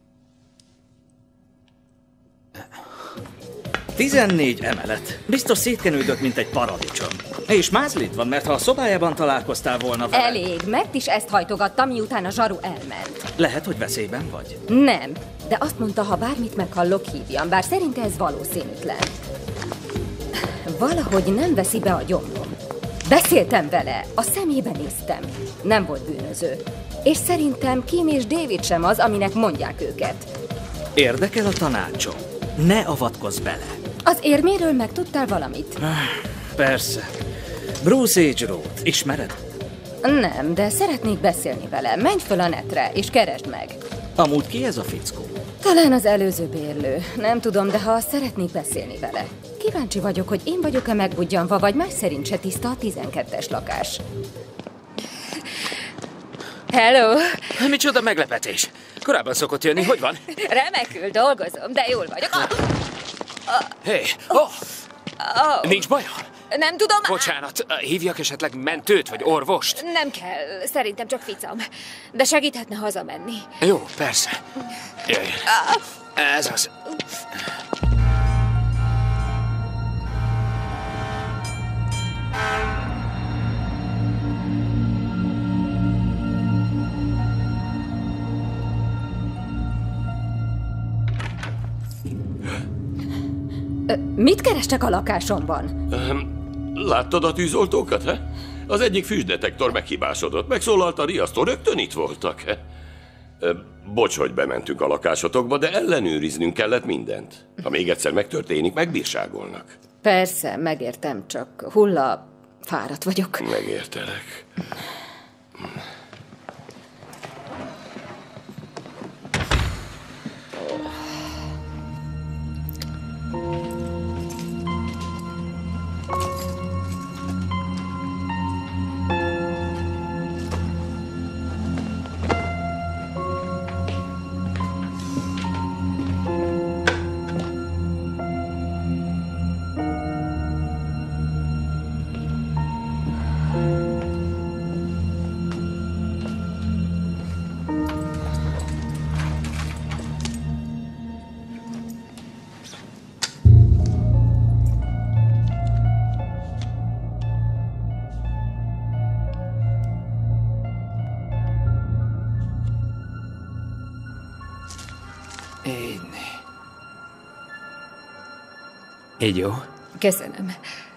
tizennégy emelet. Biztos szétkenődött, mint egy paradicsom. És mázlid van, mert ha a szobájában találkoztál volna vele...
Elég, mert is ezt hajtogatta, miután a zsaru elment.
Lehet, hogy veszélyben vagy?
Nem, de azt mondta, ha bármit meghallok, hívjam, bár szerinte ez valószínűtlen. Valahogy nem veszi be a gyomrom. Beszéltem vele, a szemébe néztem. Nem volt bűnöző. És szerintem Kim és David sem az, aminek mondják őket.
Érdekel a tanácsom. Ne avatkozz bele.
Az érméről megtudtál valamit?
Persze. Bruce Age Road. Ismered?
Nem, de szeretnék beszélni vele. Menj föl a netre, és keresd meg.
Amúgy ki ez a fickó?
Talán az előző bérlő. Nem tudom, de ha szeretnék beszélni vele. Kíváncsi vagyok, hogy én vagyok-e megbudjanva, vagy más szerint se tiszta a tizenkettes lakás.
Hello!
Micsoda meglepetés. Korábban szokott jönni, hogy van?
Remekül dolgozom, de jól vagyok. Oh.
Hé, hey, oh.
oh.
Nincs baj?
Nem tudom.
Bocsánat, hívjak esetleg mentőt vagy orvost?
Nem kell, szerintem csak ficam. De segíthetne hazamenni.
Jó, persze. Jöjj. Ez az.
Mit kerestek a lakásomban?
Láttad a tűzoltókat, he? Az egyik füstdetektor meghibásodott. Megszólalt a riasztó, rögtön itt voltak, he? Bocs, hogy bementünk a lakásotokba, de ellenőriznünk kellett mindent. Ha még egyszer megtörténik, megbírságolnak.
Persze, megértem, csak hulla fáradt vagyok.
Megértelek.
Így. Így jó.
Köszönöm.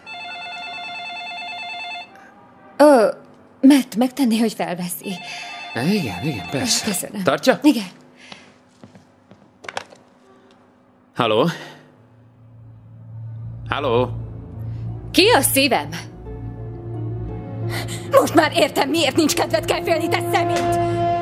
Ó, Matt, megtenné, hogy felveszi.
Igen, igen, persze.
Köszönöm.
Tartja?
Igen.
Halló? Halló?
Ki a szívem?
Most már értem, miért nincs kedved kell félni, te szemét!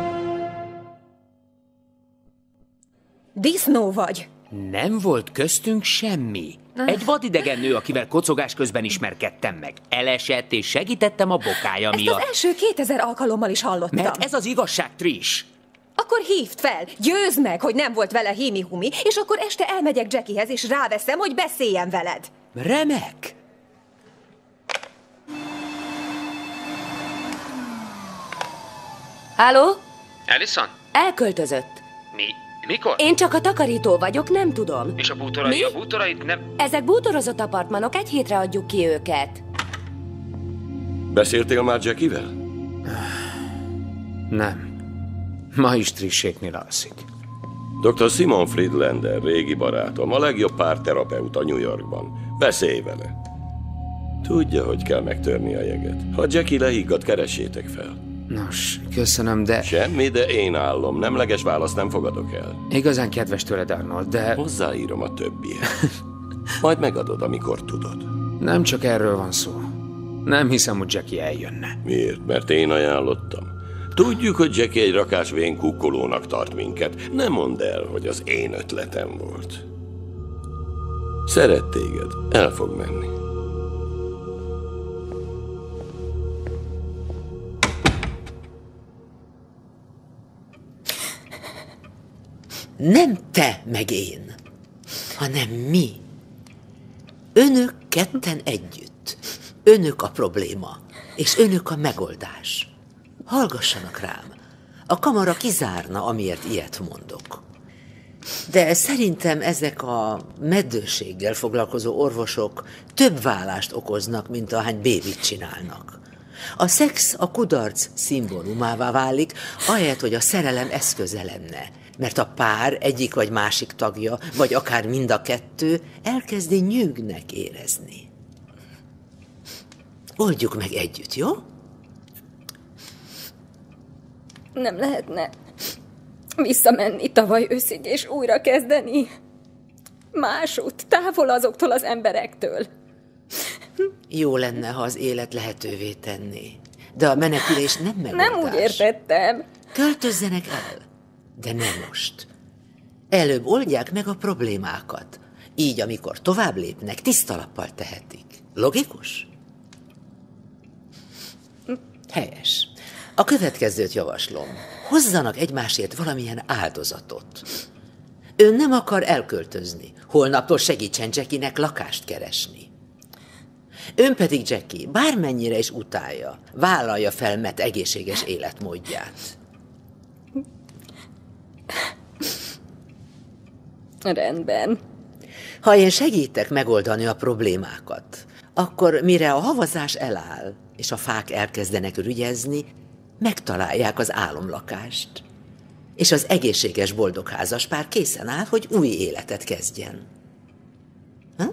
Disznó vagy.
Nem volt köztünk semmi. Egy vadidegen nő, akivel kocogás közben ismerkedtem meg. Elesett, és segítettem a bokája
Ezt
miatt.
az első kétezer alkalommal is hallottam.
Mert ez az igazság, Trish.
Akkor hívd fel, győzd meg, hogy nem volt vele hími-humi, és akkor este elmegyek Jackiehez, és ráveszem, hogy beszéljen veled.
Remek!
Halló?
Allison?
Elköltözött.
Mi? Mikor?
Én csak a takarító vagyok, nem tudom.
És a bútorai?
Mi?
A bútorait nem...
Ezek bútorozott apartmanok, egy hétre adjuk ki őket.
Beszéltél már Jackie-vel?
Nem. Ma is Trisséknél alszik.
doktor Simon Friedlander, régi barátom, a legjobb párterapeuta New Yorkban. Beszélj vele. Tudja, hogy kell megtörni a jeget. Ha Jackie lehiggad, keressétek fel.
Nos, köszönöm, de...
Semmi, de én állom. Nemleges választ nem fogadok el.
Igazán kedves tőled, Arnold, de...
Hozzáírom a többihez. Majd megadod, amikor tudod.
Nem csak erről van szó. Nem hiszem, hogy Jackie eljönne.
Miért? Mert én ajánlottam. Tudjuk, hogy Jackie egy rakás vén kukkolónak tart minket. Ne mondd el, hogy az én ötletem volt. Szeret téged. El fog menni.
Nem te meg én, hanem mi. Önök ketten együtt. Önök a probléma, és önök a megoldás. Hallgassanak rám. A kamara kizárna, amiért ilyet mondok. De szerintem ezek a meddőséggel foglalkozó orvosok több vállást okoznak, mint ahány bébit csinálnak. A szex a kudarc szimbólumává válik, ahelyett, hogy a szerelem eszköze lenne. Mert a pár egyik vagy másik tagja, vagy akár mind a kettő elkezdi nyűgnek érezni. Oldjuk meg együtt, jó?
Nem lehetne visszamenni tavaly őszig és újra kezdeni? Másút, távol azoktól az emberektől.
Jó lenne, ha az élet lehetővé tenné. De a menekülés nem megoldás.
Nem úgy értettem.
Költözzenek el, de nem most. Előbb oldják meg a problémákat. Így, amikor tovább lépnek, tiszta lappal tehetik. Logikus? Helyes. A következőt javaslom. Hozzanak egymásért valamilyen áldozatot. Ön nem akar elköltözni. Holnaptól segítsen Jackie-nek lakást keresni. Ön pedig, Jackie, bármennyire is utálja, vállalja fel Matt egészséges életmódját.
Rendben.
Ha én segítek megoldani a problémákat, akkor mire a havazás eláll, és a fák elkezdenek rügyezni, megtalálják az álomlakást. És az egészséges boldog házaspár készen áll, hogy új életet kezdjen. Ha?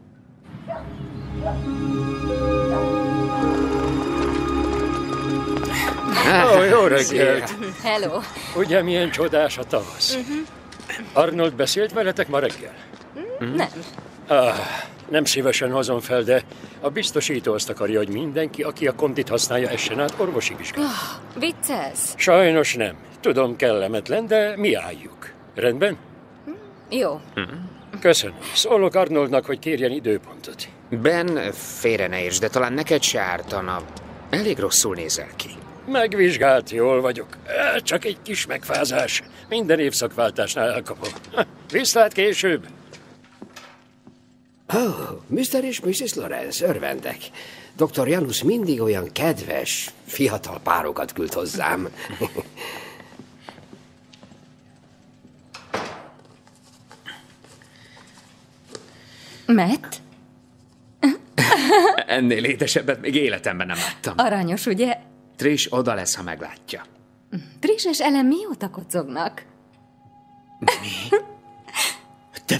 Ó, oh, jó reggelt!
Hello!
Ugye milyen csodás a tavasz?
Uh-huh.
Arnold beszélt veletek ma reggel?
Mm, nem.
Ah, nem szívesen hozom fel, de a biztosító azt akarja, hogy mindenki, aki a kondit használja, essen át orvosi vizsgálat.
Oh, viccelsz?
Sajnos nem. Tudom, kellemetlen, de mi álljuk. Rendben?
Jó.
Köszönöm. Szólok Arnoldnak, hogy kérjen időpontot.
Ben, félre ne értsd, de talán neked se ártana. Elég rosszul nézel ki.
Megvizsgált, jól vagyok. Csak egy kis megfázás. Minden évszakváltásnál elkapom. Viszlát később.
Oh, miszter és missziz Lawrence, örvendek. doktor Janus mindig olyan kedves, fiatal párokat küld hozzám.
Matt?
Ennél édesebbet még életemben nem láttam.
Aranyos, ugye?
Trish oda lesz, ha meglátja.
Trish és Ellen mióta kocognak?
Mi?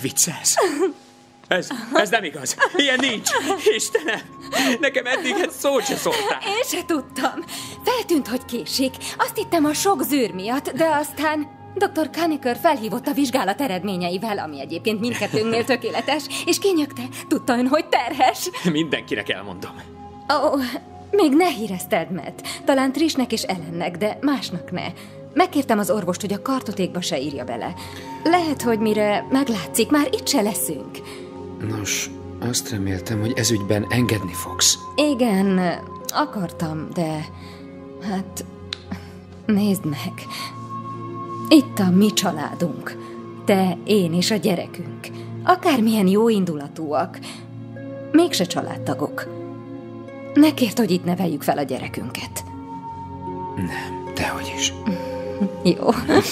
viccelsz? Ez, ez nem igaz. Ilyen nincs. Istenem, nekem eddig egy szót se szóltál.
Én se tudtam. Feltűnt, hogy késik. Azt hittem a sok zűr miatt, de aztán doktor Kanikör felhívott a vizsgálat eredményeivel, ami egyébként mindkettőnknél tökéletes, és kinyögte. Tudta ön, hogy terhes.
Mindenkinek elmondom.
Ó, oh, még ne hírezted, Matt. Talán Trishnek és Ellennek, de másnak ne. Megkértem az orvost, hogy a kartotékba se írja bele. Lehet, hogy mire meglátszik, már itt se leszünk.
Nos, azt reméltem, hogy ezügyben engedni fogsz.
Igen, akartam, de hát nézd meg. Itt a mi családunk. Te, én és a gyerekünk. Akármilyen jó indulatúak, mégse családtagok. Ne kérd, hogy itt neveljük fel a gyerekünket.
Nem, dehogy is.
Jó.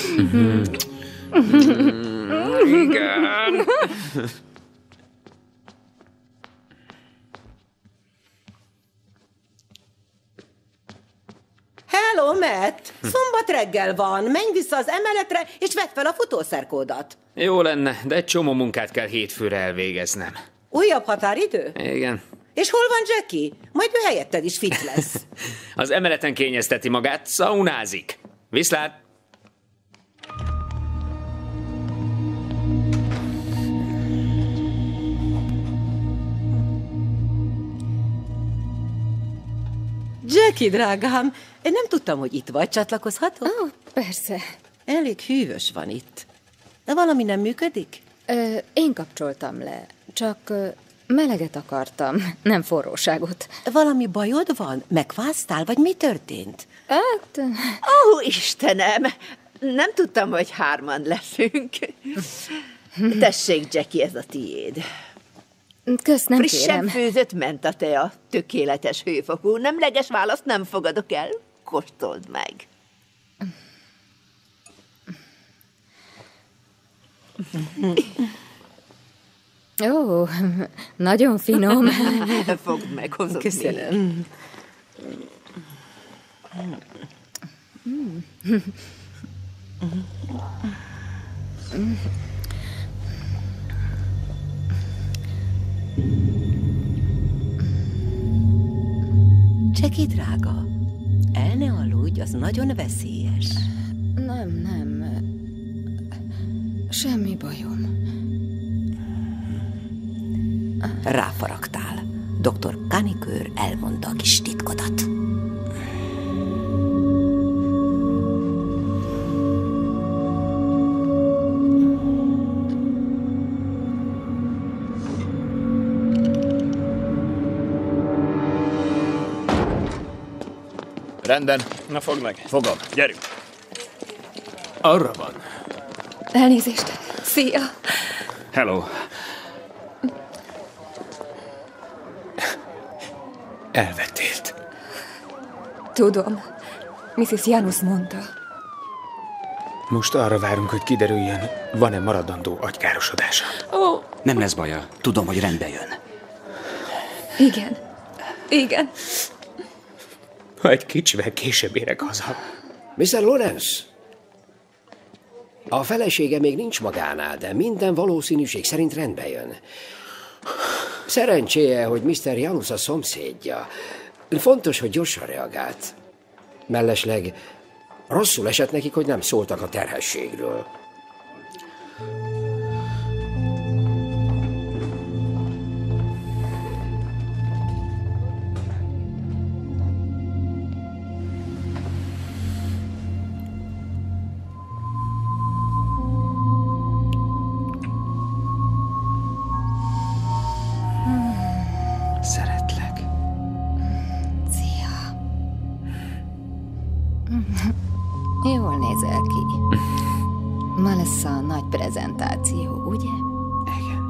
Igen.
Hello, Matt! Szombat reggel van, menj vissza az emeletre, és vedd fel a futószerkódat.
Jó lenne, de egy csomó munkát kell hétfőre elvégeznem.
Újabb határidő?
Igen.
És hol van Jackie? Majd ő helyetted is fit lesz.
Az emeleten kényezteti magát, szaunázik. Viszlát!
Jackie, drágám, én nem tudtam, hogy itt vagy, csatlakozhatok?
Ó, oh, persze.
Elég hűvös van itt. De valami nem működik?
Ö, én kapcsoltam le, csak ö, meleget akartam, nem forróságot.
Valami bajod van? Megfáztál, vagy mi történt?
Hát...
Ó, Istenem! Nem tudtam, hogy hárman leszünk. Tessék, Jackie, ez a tiéd.
Kösz, nem
Frissen
kérem.
főzött menta tea, tökéletes hőfokú. Nemleges választ nem fogadok el. Kóstold meg.
Ó, nagyon finom.
Fogd meg, hozok.
Köszönöm. Jackie, drága, el ne aludj, az nagyon veszélyes.
Nem, nem. Semmi bajom.
Ráfaragtál. doktor Kanikör elmondta a kis titkodat.
Rendben.
Na fogd meg.
Fogom.
Gyerünk.
Arra van.
Elnézést. Szia.
Hello.
Elvettélt.
Tudom. missziz Janus mondta.
Most arra várunk, hogy kiderüljön, van-e maradandó agykárosodása.
Ó.
Nem lesz baja. Tudom, hogy rendbe jön.
Igen. Igen.
Ha egy kicsivel később érek haza.
miszter Lawrence, a felesége még nincs magánál, de minden valószínűség szerint rendbe jön. Szerencséje, hogy miszter Janus a szomszédja. Fontos, hogy gyorsan reagált. Mellesleg rosszul esett nekik, hogy nem szóltak a terhességről.
Szeretlek.
Szia. Jól nézel ki. Ma lesz a nagy prezentáció, ugye?
Igen.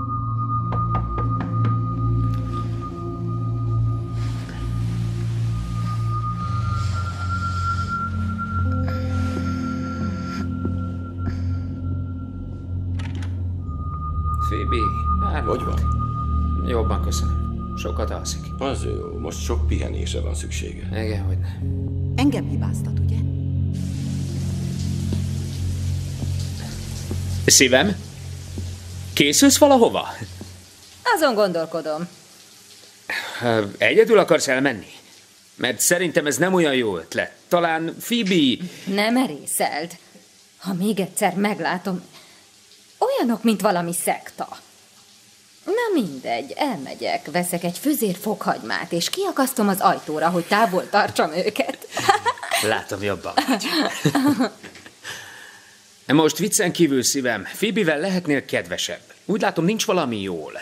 Phoebe, már
Hogy van?
Jobban, köszönöm. Sokat alszik.
Az jó, most sok pihenésre van szüksége.
Igen, hogy ne.
Engem hibáztat, ugye?
Szívem? Készülsz valahova?
Azon gondolkodom.
Egyedül akarsz elmenni? Mert szerintem ez nem olyan jó ötlet. Talán Phoebe...
Nem erészeld. Ha még egyszer meglátom, olyanok, mint valami szekta. Na mindegy, elmegyek, veszek egy füzér fokhagymát, és kiakasztom az ajtóra, hogy távol tartsam őket.
Látom, jobban vagy. Most viccen kívül, szívem, Phoebe-vel lehetnél kedvesebb. Úgy látom, nincs valami jól.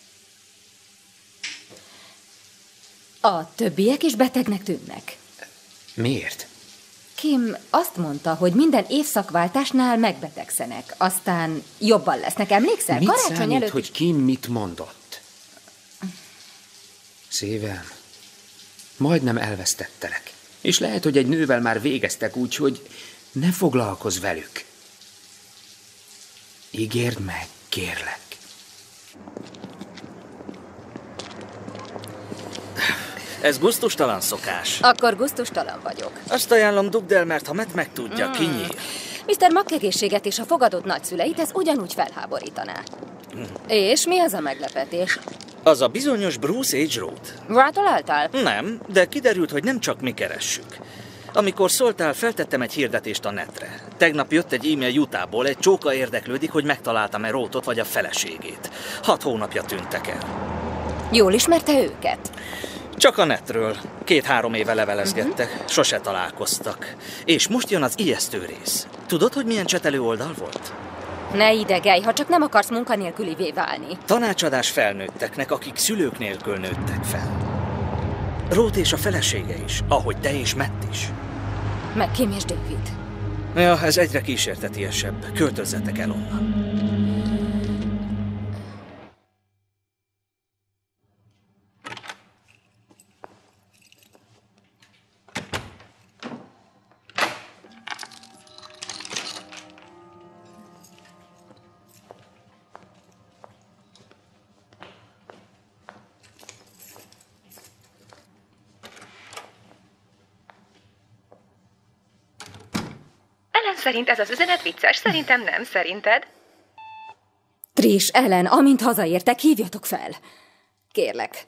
A többiek is betegnek tűnnek.
Miért?
Kim azt mondta, hogy minden évszakváltásnál megbetegszenek, aztán jobban lesznek. Emlékszel?
Mit
Karácsony
számít,
előtt...
hogy Kim mit mondott? Szívem, majdnem elvesztettelek. És lehet, hogy egy nővel már végeztek, úgyhogy ne foglalkozz velük. Ígérd meg, kérlek.
Ez gusztustalan szokás.
Akkor gusztustalan vagyok.
Azt ajánlom, dugd el, mert ha Matt megtudja,
Mm.
kinyír.
miszter Mack egészséget és a fogadott nagyszüleit ez ugyanúgy felháborítaná. És mi az a meglepetés?
Az a bizonyos Bruce H. Root.
Rátaláltál?
Nem, de kiderült, hogy nem csak mi keressük. Amikor szóltál, feltettem egy hirdetést a netre. Tegnap jött egy e-mail Utahból, egy csóka érdeklődik, hogy megtaláltam-e Rootot vagy a feleségét. Hat hónapja tűntek el.
Jól ismerte őket?
Csak a netről. Két-három éve levelezgettek, uh-huh. Sose találkoztak. És most jön az ijesztő rész. Tudod, hogy milyen csetelő oldal volt?
Ne idegelj, ha csak nem akarsz munkanélkülivé válni.
Tanácsadás felnőtteknek, akik szülők nélkül nőttek fel. Root és a felesége is, ahogy te és Matt is.
Meg Kim és David.
Ja, ez egyre kísértetiesebb. Költözzetek el onnan.
Ellen szerint ez az üzenet vicces, szerintem nem, szerinted? Trish, Ellen, amint hazaértek, hívjatok fel. Kérlek.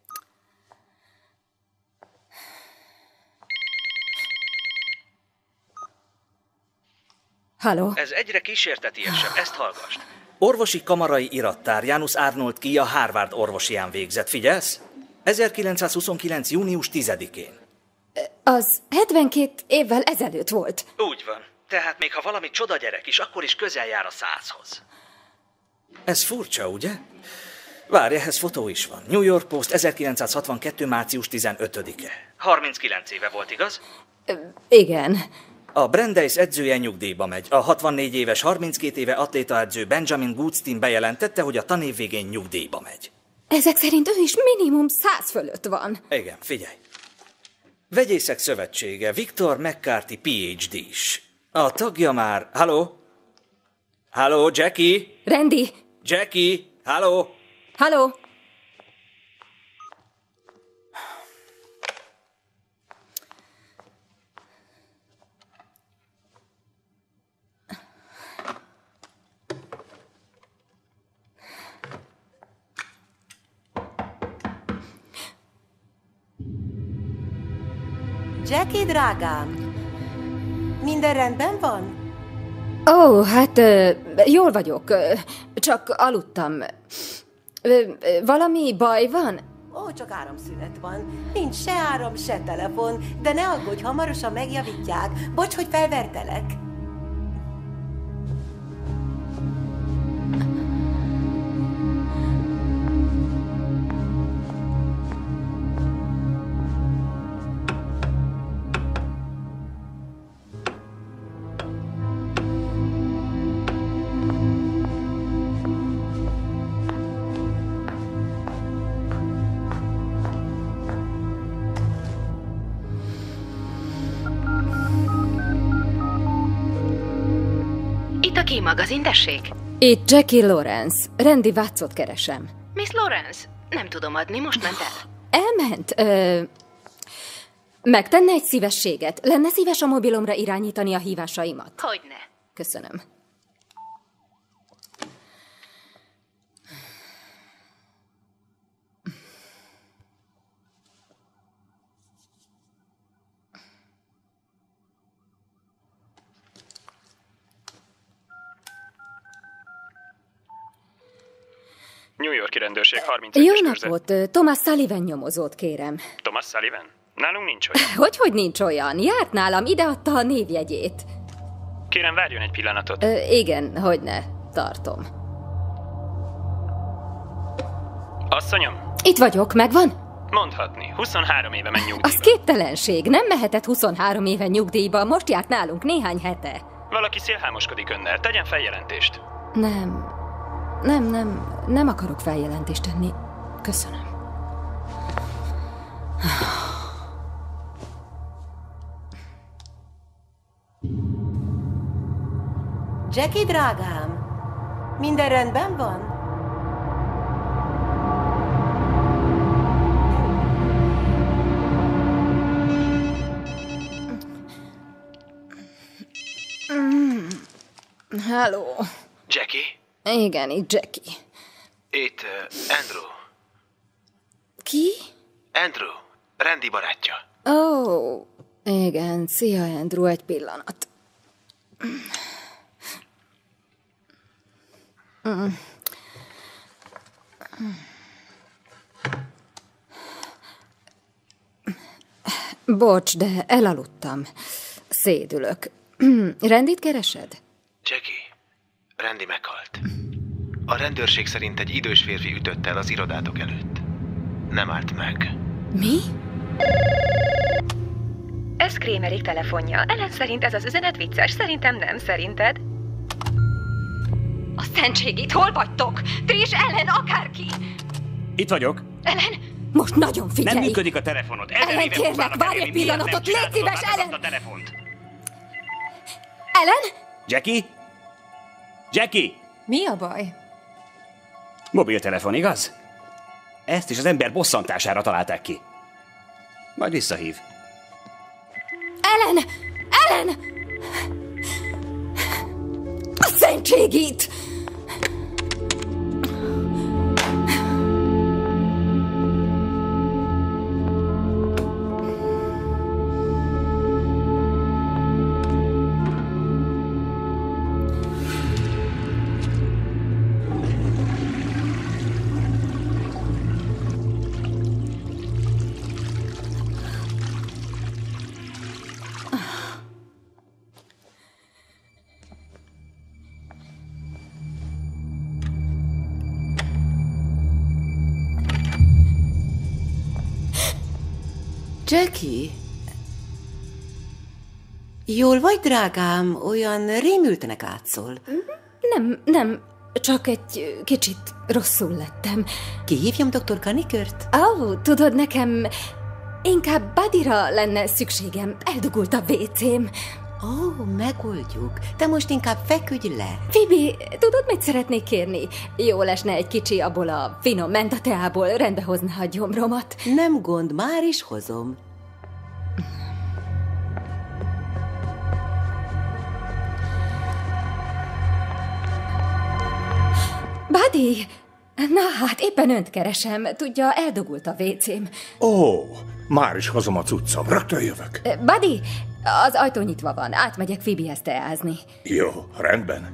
Halló?
Ez egyre kísértetiesebb, ezt hallgassd. Orvosi kamarai irattár Janus Arnold Key a Harvard orvosián végzett, figyelsz? ezerkilencszázhuszonkilenc. június tizedikén.
Az hetvenkét évvel ezelőtt volt.
Úgy van. Tehát még ha valami csoda gyerek is, akkor is közel jár a százhoz. Ez furcsa, ugye? Várj, ehhez fotó is van. New York Post, ezerkilencszázhatvankettő. március tizenötödike. harminckilenc éve volt, igaz?
Ö, igen.
A Brandeis edzője nyugdíjba megy. A hatvannégy éves, harminckét éve atlétaedző Benjamin Goodstein bejelentette, hogy a tanév végén nyugdíjba megy.
Ezek szerint ő is minimum száz fölött van.
Igen, figyelj. Vegyészek szövetsége, Victor McCarthy P H D-s. A tagja már... Halló? Halló, Jackie?
Randy?
Jackie? Halló?
Halló?
Jackie, drágám, minden rendben van?
Ó, hát ö, jól vagyok, ö, csak aludtam. Ö, ö, valami baj van?
Ó, csak áramszünet van. Nincs se áram, se telefon, de ne aggódj, hamarosan megjavítják. Bocs, hogy felvertelek.
Key magazin, tessék?
Itt Jackie Lawrence. Randy Wattsot keresem.
Miss Lawrence? Nem tudom adni, most ment el.
Elment? Ö... Megtenne egy szívességet? Lenne szíves a mobilomra irányítani a hívásaimat?
Hogyne.
Köszönöm.
New York-i rendőrség
Jó
harmincötös körzet.
napot, Thomas Sullivan nyomozót kérem.
Thomas Sullivan? Nálunk nincs olyan.
Hogyhogy nincs olyan? Járt nálam, ideadta a névjegyét.
Kérem, várjon egy pillanatot.
Ö, igen, hogyne. Tartom.
Asszonyom?
Itt vagyok, megvan?
Mondhatni. huszonhárom éve menj nyugdíjba.
Az képtelenség. Nem mehetett huszonhárom éve nyugdíjba, most járt nálunk néhány hete.
Valaki szélhámoskodik önnel. Tegyen feljelentést.
Nem. Nem, nem. Nem akarok feljelentést tenni. Köszönöm.
Jackie, drágám, minden rendben van?
Mm. Hello.
Jackie?
Igen, itt Jackie.
Itt uh, Andrew.
Ki?
Andrew, Randy barátja.
Ó, oh, igen, szia Andrew, egy pillanat. Mm. Bocs, de elaludtam. Szédülök. Rendit keresed?
Jackie, Randy meghalt. A rendőrség szerint egy idős férfi ütött el az irodátok előtt. Nem állt meg.
Mi?
Ez Kramerik telefonja. Ellen szerint ez az üzenet vicces. Szerintem nem, szerinted? A szentségét, hol vagytok? Trish, Ellen, akárki!
Itt vagyok.
Ellen, most nagyon figyelj!
Nem működik a telefonod.
Ellen, kérlek, várj egy pillanatot, légy szíves, Ellen!
A telefont.
Ellen?
Jackie? Jackie?
Mi a baj?
Mobiltelefon, igaz? Ezt is az ember bosszantására találták ki. Majd visszahív.
Ellen! Ellen! A szentségét!
Jackie? Jól vagy, drágám? Olyan rémültenek átszól.
Nem, nem. Csak egy kicsit rosszul lettem.
Kihívjam doktor Kanikert?
Ó, oh, tudod, nekem inkább Buddyra lenne szükségem. Eldugult a vécém.
Ó, oh, megoldjuk. Te most inkább feküdj le.
Phoebe, tudod, mit szeretnék kérni? Jó lesne egy kicsi abból a finom mentateából, rendbe hozná a gyomromat.
Nem gond, már is hozom.
Buddy! Na hát, éppen önt keresem. Tudja, eldugult a vécém.
Ó, már is hozom a cuccom. Rögtön jövök.
Buddy, az ajtó nyitva van. Átmegyek Phoebehez teázni.
Jó, rendben.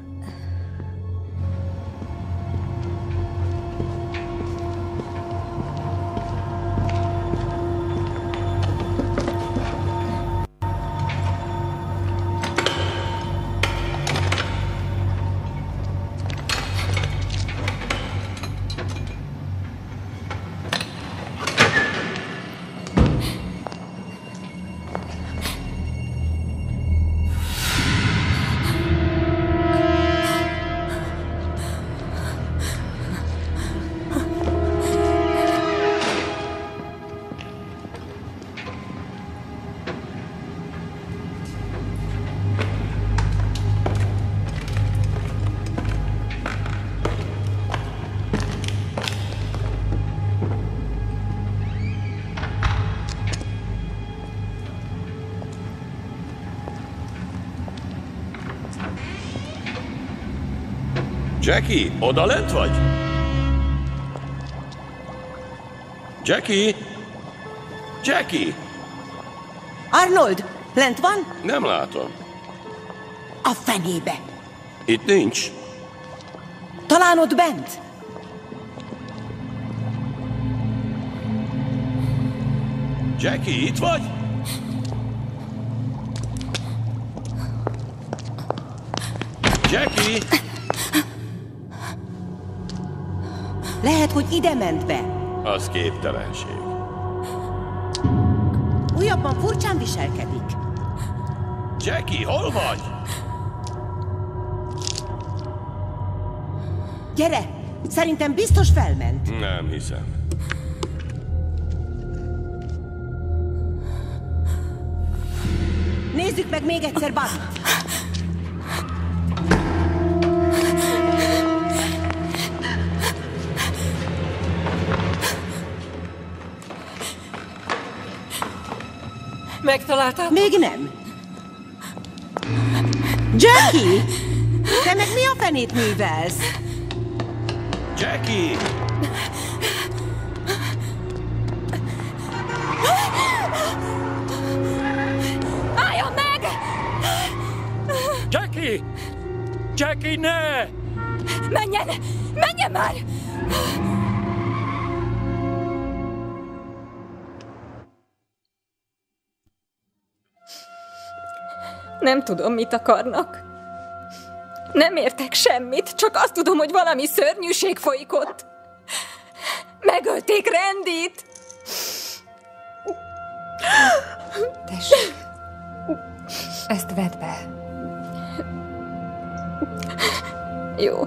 Jackie, oda lent vagy? Jackie? Jackie?
Arnold, lent van?
Nem látom.
A fenébe.
Itt nincs.
Talán ott bent?
Jackie, itt vagy? Jackie!
Lehet, hogy ide ment be.
Az képtelenség.
Újabban furcsán viselkedik.
Jackie, hol vagy?
Gyere! Szerintem biztos felment.
Nem hiszem.
Nézzük meg még egyszer Buddy-t.
Megtaláltál?
Még nem. Jackie! Te meg mi a fenét művelsz?
Jackie!
Álljon meg!
Jackie! Jackie, ne!
Menjen! Menjen már! Nem tudom, mit akarnak. Nem értek semmit, csak azt tudom, hogy valami szörnyűség folyik ott. Megölték Randyt!
Tessék, ezt vedd be.
Jó.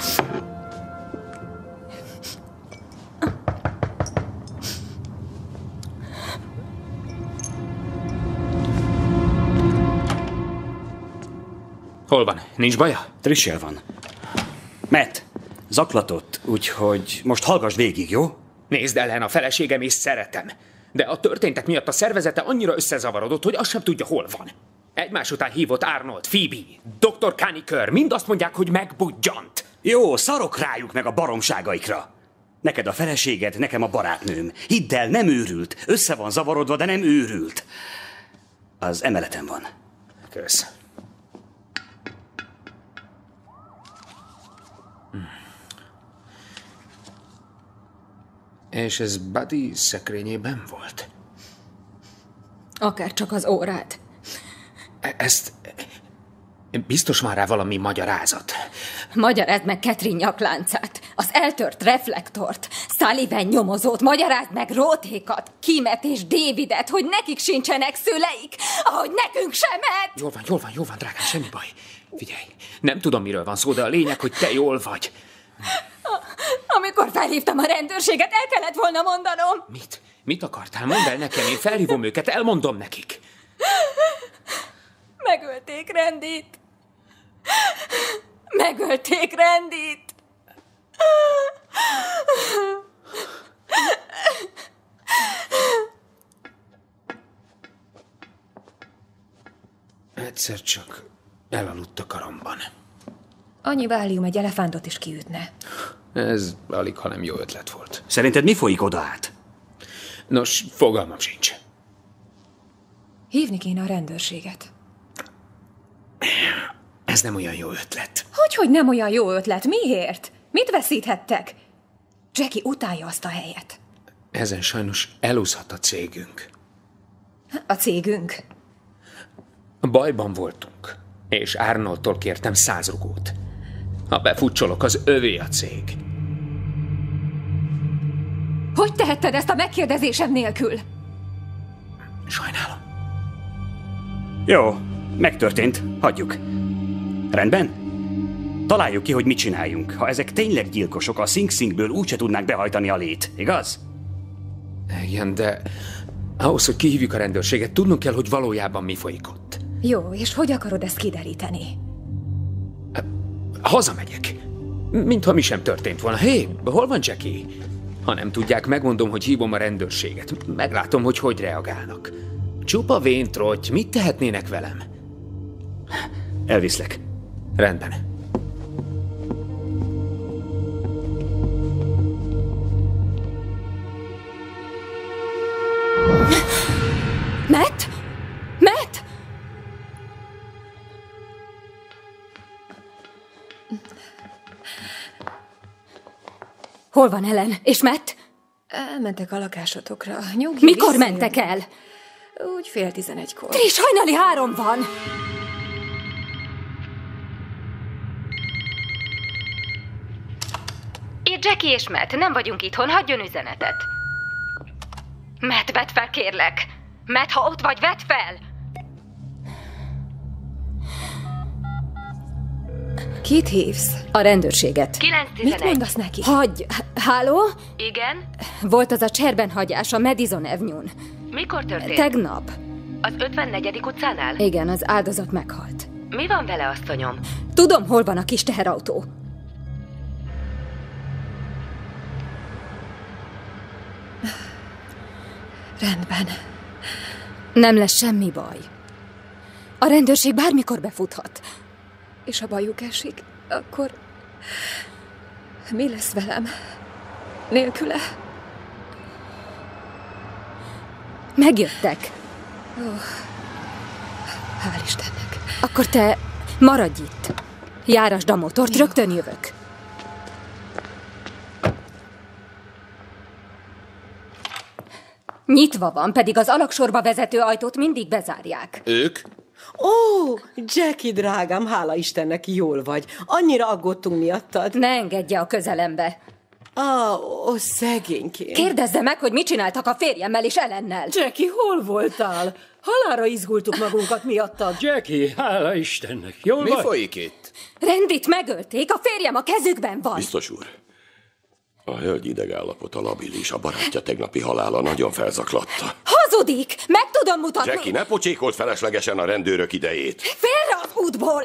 Hol van? Nincs baja?
Trissel van. Matt, zaklatott, úgyhogy most hallgass végig, jó?
Nézd, Ellen, a feleségem és szeretem. De a történtek miatt a szervezete annyira összezavarodott, hogy azt sem tudja, hol van. Egymás után hívott Arnold, Phoebe, doktor Kanikör, mind azt mondják, hogy megbudjant.
Jó, szarok rájuk meg a baromságaikra. Neked a feleséged, nekem a barátnőm. Hidd el, nem őrült. Össze van zavarodva, de nem őrült. Az emeleten van.
Kösz. És ez Buddy szekrényében volt?
Akár csak az órát.
Ezt... Biztos már rá valami magyarázat.
Magyarázd meg Catherine nyakláncát, az eltört reflektort, Sullivan nyomozót, magyarázd meg Rótékat, Kimet és Davidet, hogy nekik sincsenek szüleik, ahogy nekünk sem mehet.
Jól van, jól van, jól van, drágám, semmi baj. Figyelj, nem tudom, miről van szó, de a lényeg, hogy te jól vagy.
Amikor felhívtam a rendőrséget, el kellett volna mondanom.
Mit? Mit akartál? Mondd el nekem, én felhívom őket, elmondom nekik.
Megölték Randyt. Megölték Randyt.
Egyszer csak elaludt a karomban.
Annyi válium egy elefántot is kiütne.
Ez alig, hanem jó ötlet volt.
Szerinted mi folyik oda át?
Nos, fogalmam sincs.
Hívni kéne a rendőrséget.
Ez nem olyan jó ötlet.
Hogyhogy nem olyan jó ötlet? Miért? Mit veszíthettek? Jackie utálja azt a helyet.
Ezen sajnos elúszhat a cégünk.
A cégünk?
Bajban voltunk, és Arnoldtól kértem száz rugót. Ha befutcsolok, az övé a cég.
Hogy tehetted ezt a megkérdezésem nélkül?
Sajnálom.
Jó, megtörtént, hagyjuk. Rendben? Találjuk ki, hogy mit csináljunk. Ha ezek tényleg gyilkosok, a Sing Singből úgyse tudnák behajtani a lét, igaz?
Igen, de ahhoz, hogy kihívjuk a rendőrséget, tudnunk kell, hogy valójában mi folyik ott.
Jó, és hogy akarod ezt kideríteni?
Hazamegyek. Mintha mi sem történt volna. Hé, hol van Jackie? Ha nem tudják, megmondom, hogy hívom a rendőrséget. Meglátom, hogy hogy reagálnak. Csupa véntrotty, mit tehetnének velem?
Elviszlek.
Rendben.
Matt? Matt? Hol van Ellen? És Matt?
Elmentek a lakásotokra. Nyugi,
Mikor
visszajön.
mentek el?
Úgy fél tizenegykor.
Tris, hajnali három van!
Itt Jackie és Matt, nem vagyunk itthon, hagyjon üzenetet. Matt, vedd fel, kérlek! Matt, ha ott vagy, vedd fel!
Kit hívsz?
A rendőrséget.
kilenc tizenegy.
Mit mondasz neki?
Hagyj! Háló?
Igen?
Volt az a cserbenhagyás a Madison Avenue-n.
Mikor történt?
Tegnap.
Az ötvennegyedik utcánál?
Igen, az áldozat meghalt.
Mi van vele, asszonyom?
Tudom, hol van a kis teherautó.
Rendben.
Nem lesz semmi baj. A rendőrség bármikor befuthat.
És ha bajuk esik, akkor mi lesz velem? Nélküle?
Megjöttek.
Ó, hál' Istennek.
Akkor te maradj itt. Járasd a motort, rögtön jövök. Nyitva van, pedig az alaksorba vezető ajtót mindig bezárják.
Ők?
Ó, Jackie drágám, hála Istennek, jól vagy. Annyira aggódtunk miattad.
Ne engedje a közelembe.
Á, ó, szegénykém.
Kérdezze meg, hogy mit csináltak a férjemmel és Ellennel.
Jackie, hol voltál? Halálra izgultuk magunkat miattad.
Jackie, hála Istennek, jól
Mi
vagy?
folyik itt?
Rendit megölték, a férjem a kezükben van.
Biztos úr. A hölgy idegállapota labilis, a barátja tegnapi halála nagyon felzaklatta.
Hazudik! Meg tudom mutatni!
Jackie, ne pocsékolt feleslegesen a rendőrök idejét.
Félre az útból!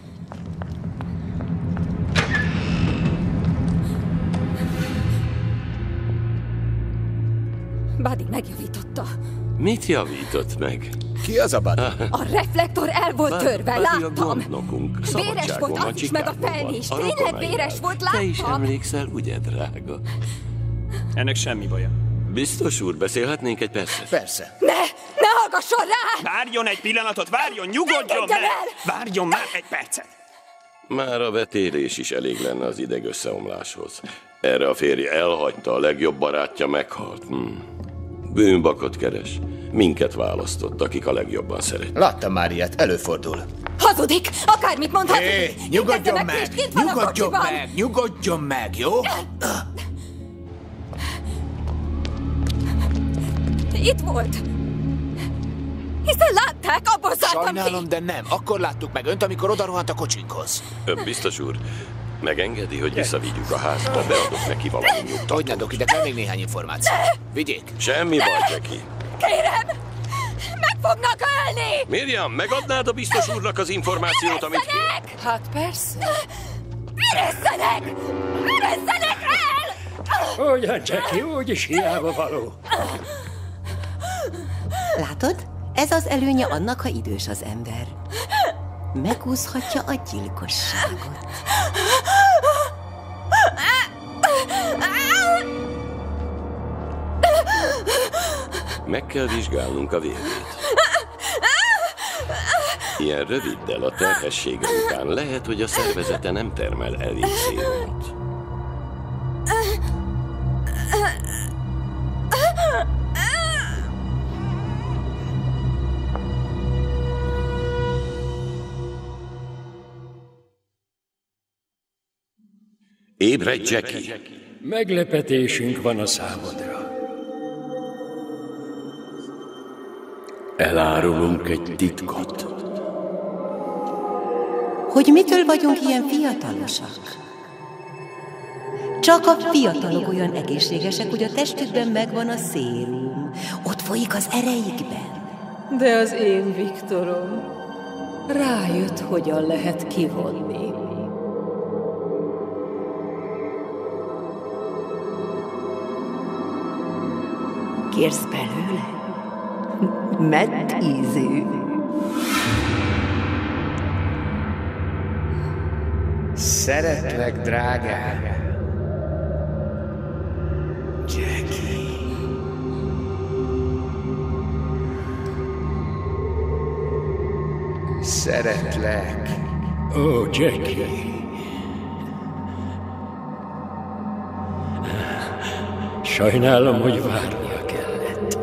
Buddy megjavította.
Mit javított meg?
Ki az a Buddy?
A reflektor el volt törve,
Buddy a
láttam.
gondnokunk.
Véres
Szabadságon
volt
van,
az is, meg a
Chicagóban.
fel is.
A
Tényleg
rokonainál.
véres volt,
Te is
láttam.
emlékszel, ugye, drága?
Ennek semmi baja.
Biztos úr, beszélhetnénk egy percet?
Persze.
Ne! Ne hallgasson rá!
Várjon egy pillanatot, várjon, nyugodjon
Engedje
meg!
el!
Várjon már egy percet!
Már a vetélés is elég lenne az ideg összeomláshoz. Erre a férje elhagyta, a legjobb barátja meghalt. Hmm. Bűnbakot keres. Minket választott, akik a legjobban szeret.
Láttam már ilyet, előfordul.
Hazudik! Akármit mondhat!
Hé, nyugodjon
Kezdje
meg!
Kis, kint van a
Nyugodjon
kocsiban.
meg! Nyugodjon meg, jó?
Itt volt. Hiszen látták, abból szálltam
Sajnálom,
ki.
de nem. Akkor láttuk meg önt, amikor odarohant a kocsinkhoz.
Ö, Biztos úr, megengedi, hogy visszavigyük a házba, beadok neki valami nyugtatót.
Hogy ne dok, ide kell még néhány információ. Vigyék.
Semmi baj, Jackie.
Kérem! Meg fognak ölni!
Miriam, megadnád a biztos úrnak az információt, amit kér?
Hát persze.
Eresszenek! Eresszenek el!
Ugyan, Jackie, úgyis hiába való.
Látod? Ez az előnye annak, ha idős az ember. Megúszhatja a gyilkosságot.
Meg kell vizsgálnunk a vérét. Ilyen röviddel a terhessége után lehet, hogy a szervezete nem termel elég szérumot. Ébredj, Jackie!
Meglepetésünk van a számodra.
Elárulunk egy titkot.
Hogy mitől vagyunk ilyen fiatalosak? Csak a fiatalok olyan egészségesek, hogy a testükben megvan a szérum. Ott folyik az ereikben.
De az én Viktorom rájött, hogyan lehet kivonni.
Kérsz belőle? Mett ízű.
Szeretlek, drágám.
Jackie.
Szeretlek.
Ó, Jackie. Sajnálom, hogy várnia kellett.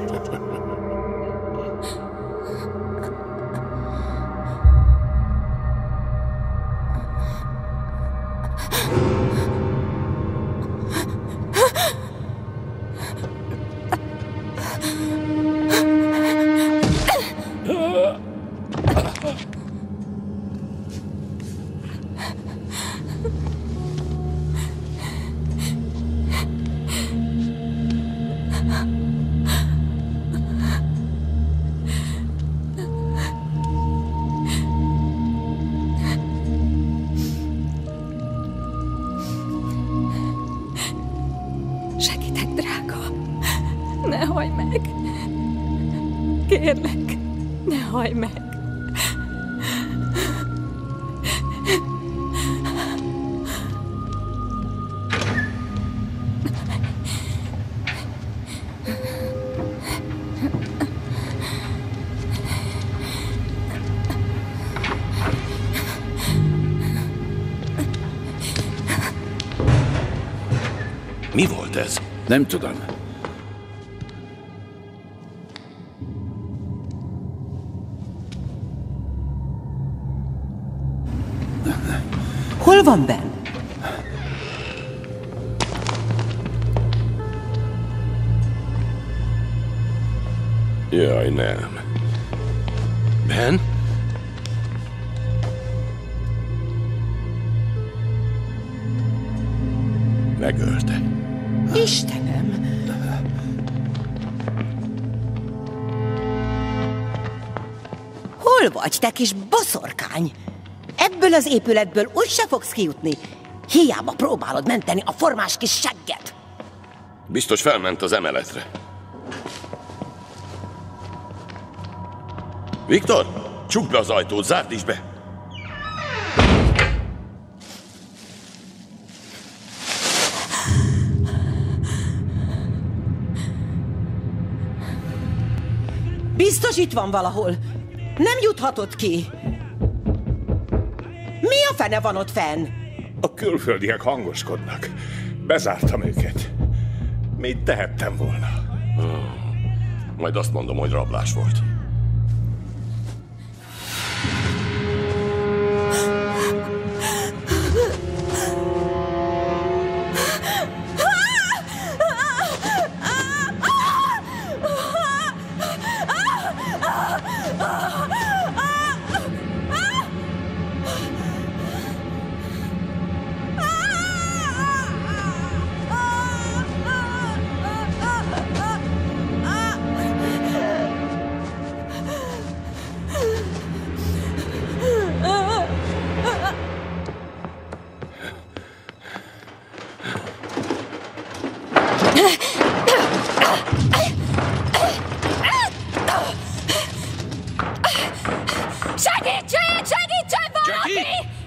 Segítek, drága. Ne hajj meg. Kérlek, ne hajj meg.
Mi volt ez?
Nem tudom.
Hol van Ben?
Jaj, nem. Ben? Megölte.
Istenem! Hol vagy, te kis boszorkány? Ebből az épületből úgy se fogsz kijutni. Hiába próbálod menteni a formás kis segget.
Biztos felment az emeletre. Viktor, csukd be az ajtót, zárd is be!
Biztos itt van valahol. Nem juthatod ki. Mi a fene van ott fenn?
A külföldiek hangoskodnak. Bezártam őket. Mit tehettem volna?
Hmm. Majd azt mondom, hogy rablás volt.
Segítsen! Segítsen valaki!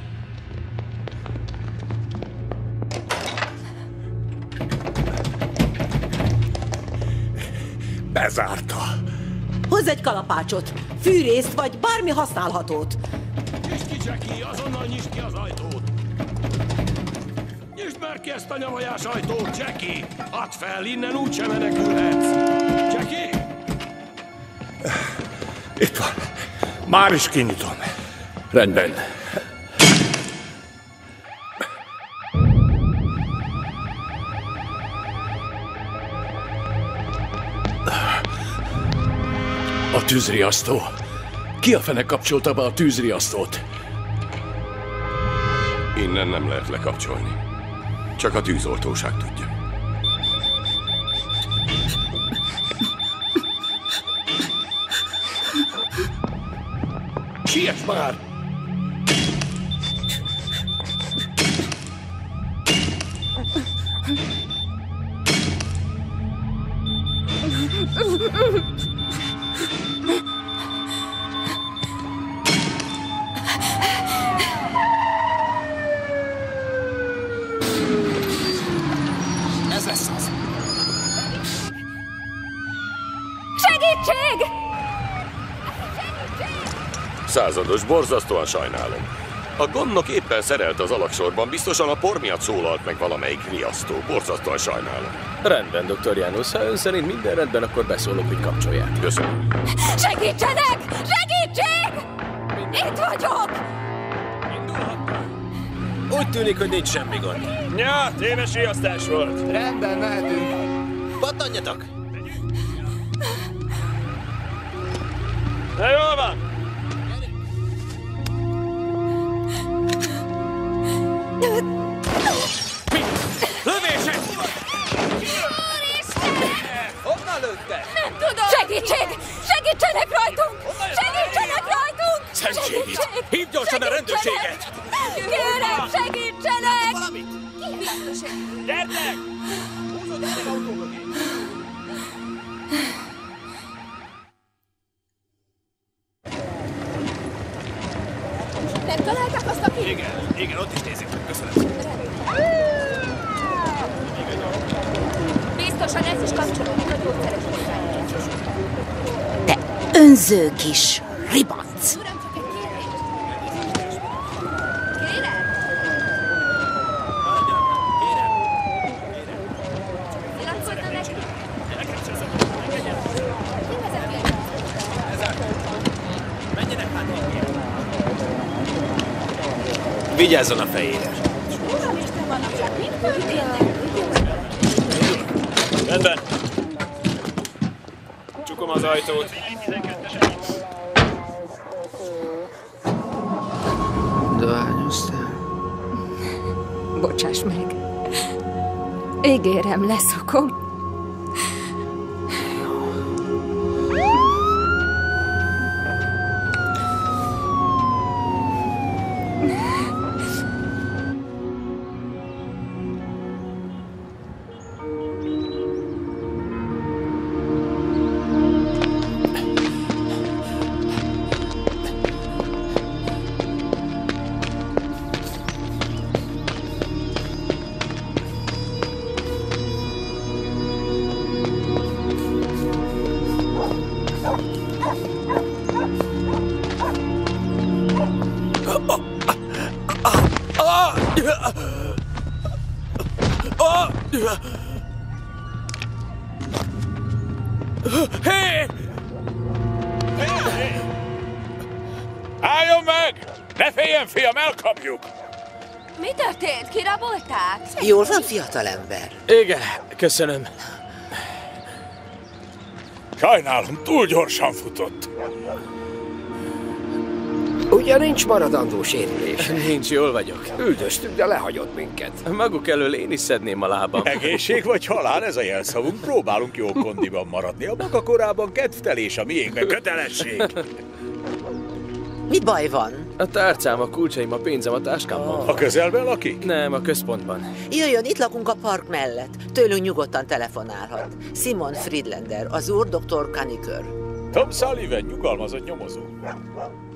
Bezárta.
Hozz egy kalapácsot, fűrészt vagy bármi használhatót.
Nyisd ki, Jackie! Azonnal nyisd ki az ajtót! Nyisd már ki ezt a nyavajás ajtót, Jackie! Add fel, innen úgysem menekülhetsz! Jackie!
Itt van. Már is kinyitom.
Rendben.
A tűzriasztó. Ki a fene kapcsolta be a tűzriasztót?
Innen nem lehet lekapcsolni. Csak a tűzoltóság tudja.
Siess már!
Ez lesz az. Segítség!
Százados, borzasztóan sajnálom. A gondnok éppen szerelt az alagsorban, biztosan a por miatt szólalt meg valamelyik riasztó. Borzasztóan sajnálom.
Rendben, doktor János, ha ön szerint minden rendben, akkor beszólok, hogy kapcsolják.
Köszönöm.
Segítsenek! Segítség! Itt vagyok!
Úgy tűnik, hogy nincs semmi gond.
Ja, téves riasztás volt.
Rendben, mehetünk.
Pattanjatok!
Na jól van!
Lövések!
Honnan lőttek?
Nem tudom! Segítség! Segítsenek rajtunk! Segítsenek rajtunk!
Szentségét! Hívd gyorsan a rendőrséget!
Kérem, segítsenek!
Gyertek!
Nem találták azt a ki?
Igen, igen, ott is nézzük. Köszönöm.
Biztosan ez is kapcsolódik a gyógyszeres.
Te önző kis ribanc!
Vigyázzon a fejére!
Rendben. Csukom az ajtót.
Dohányoztál?
Bocsáss meg. Ígérem, leszokom.
Hé! Álljon meg! Ne féljen, fiam, elkapjuk!
Mi történt? Kirabolták?
Jól van, fiatalember?
Igen, köszönöm.
Sajnálom, túl gyorsan futott.
Ugye nincs maradandó sérülés?
Nincs, jól vagyok.
Üldöztük, de lehagyott minket.
Maguk elől én is szedném a lábam.
Egészség vagy halál, ez a jelszavunk. Próbálunk jó kondiban maradni. A maga korában kedvtelés, a miénkben kötelesség.
Mi baj van?
A tárcám, a kulcsaim, a pénzem a táskámban.
A közelben lakik?
Nem, a központban.
Jöjjön, itt lakunk a park mellett. Tőlünk nyugodtan telefonálhat. Simon Friedlander, az úr doktor Kanikör.
Tom Sullivan, nyugalmazott nyomozó.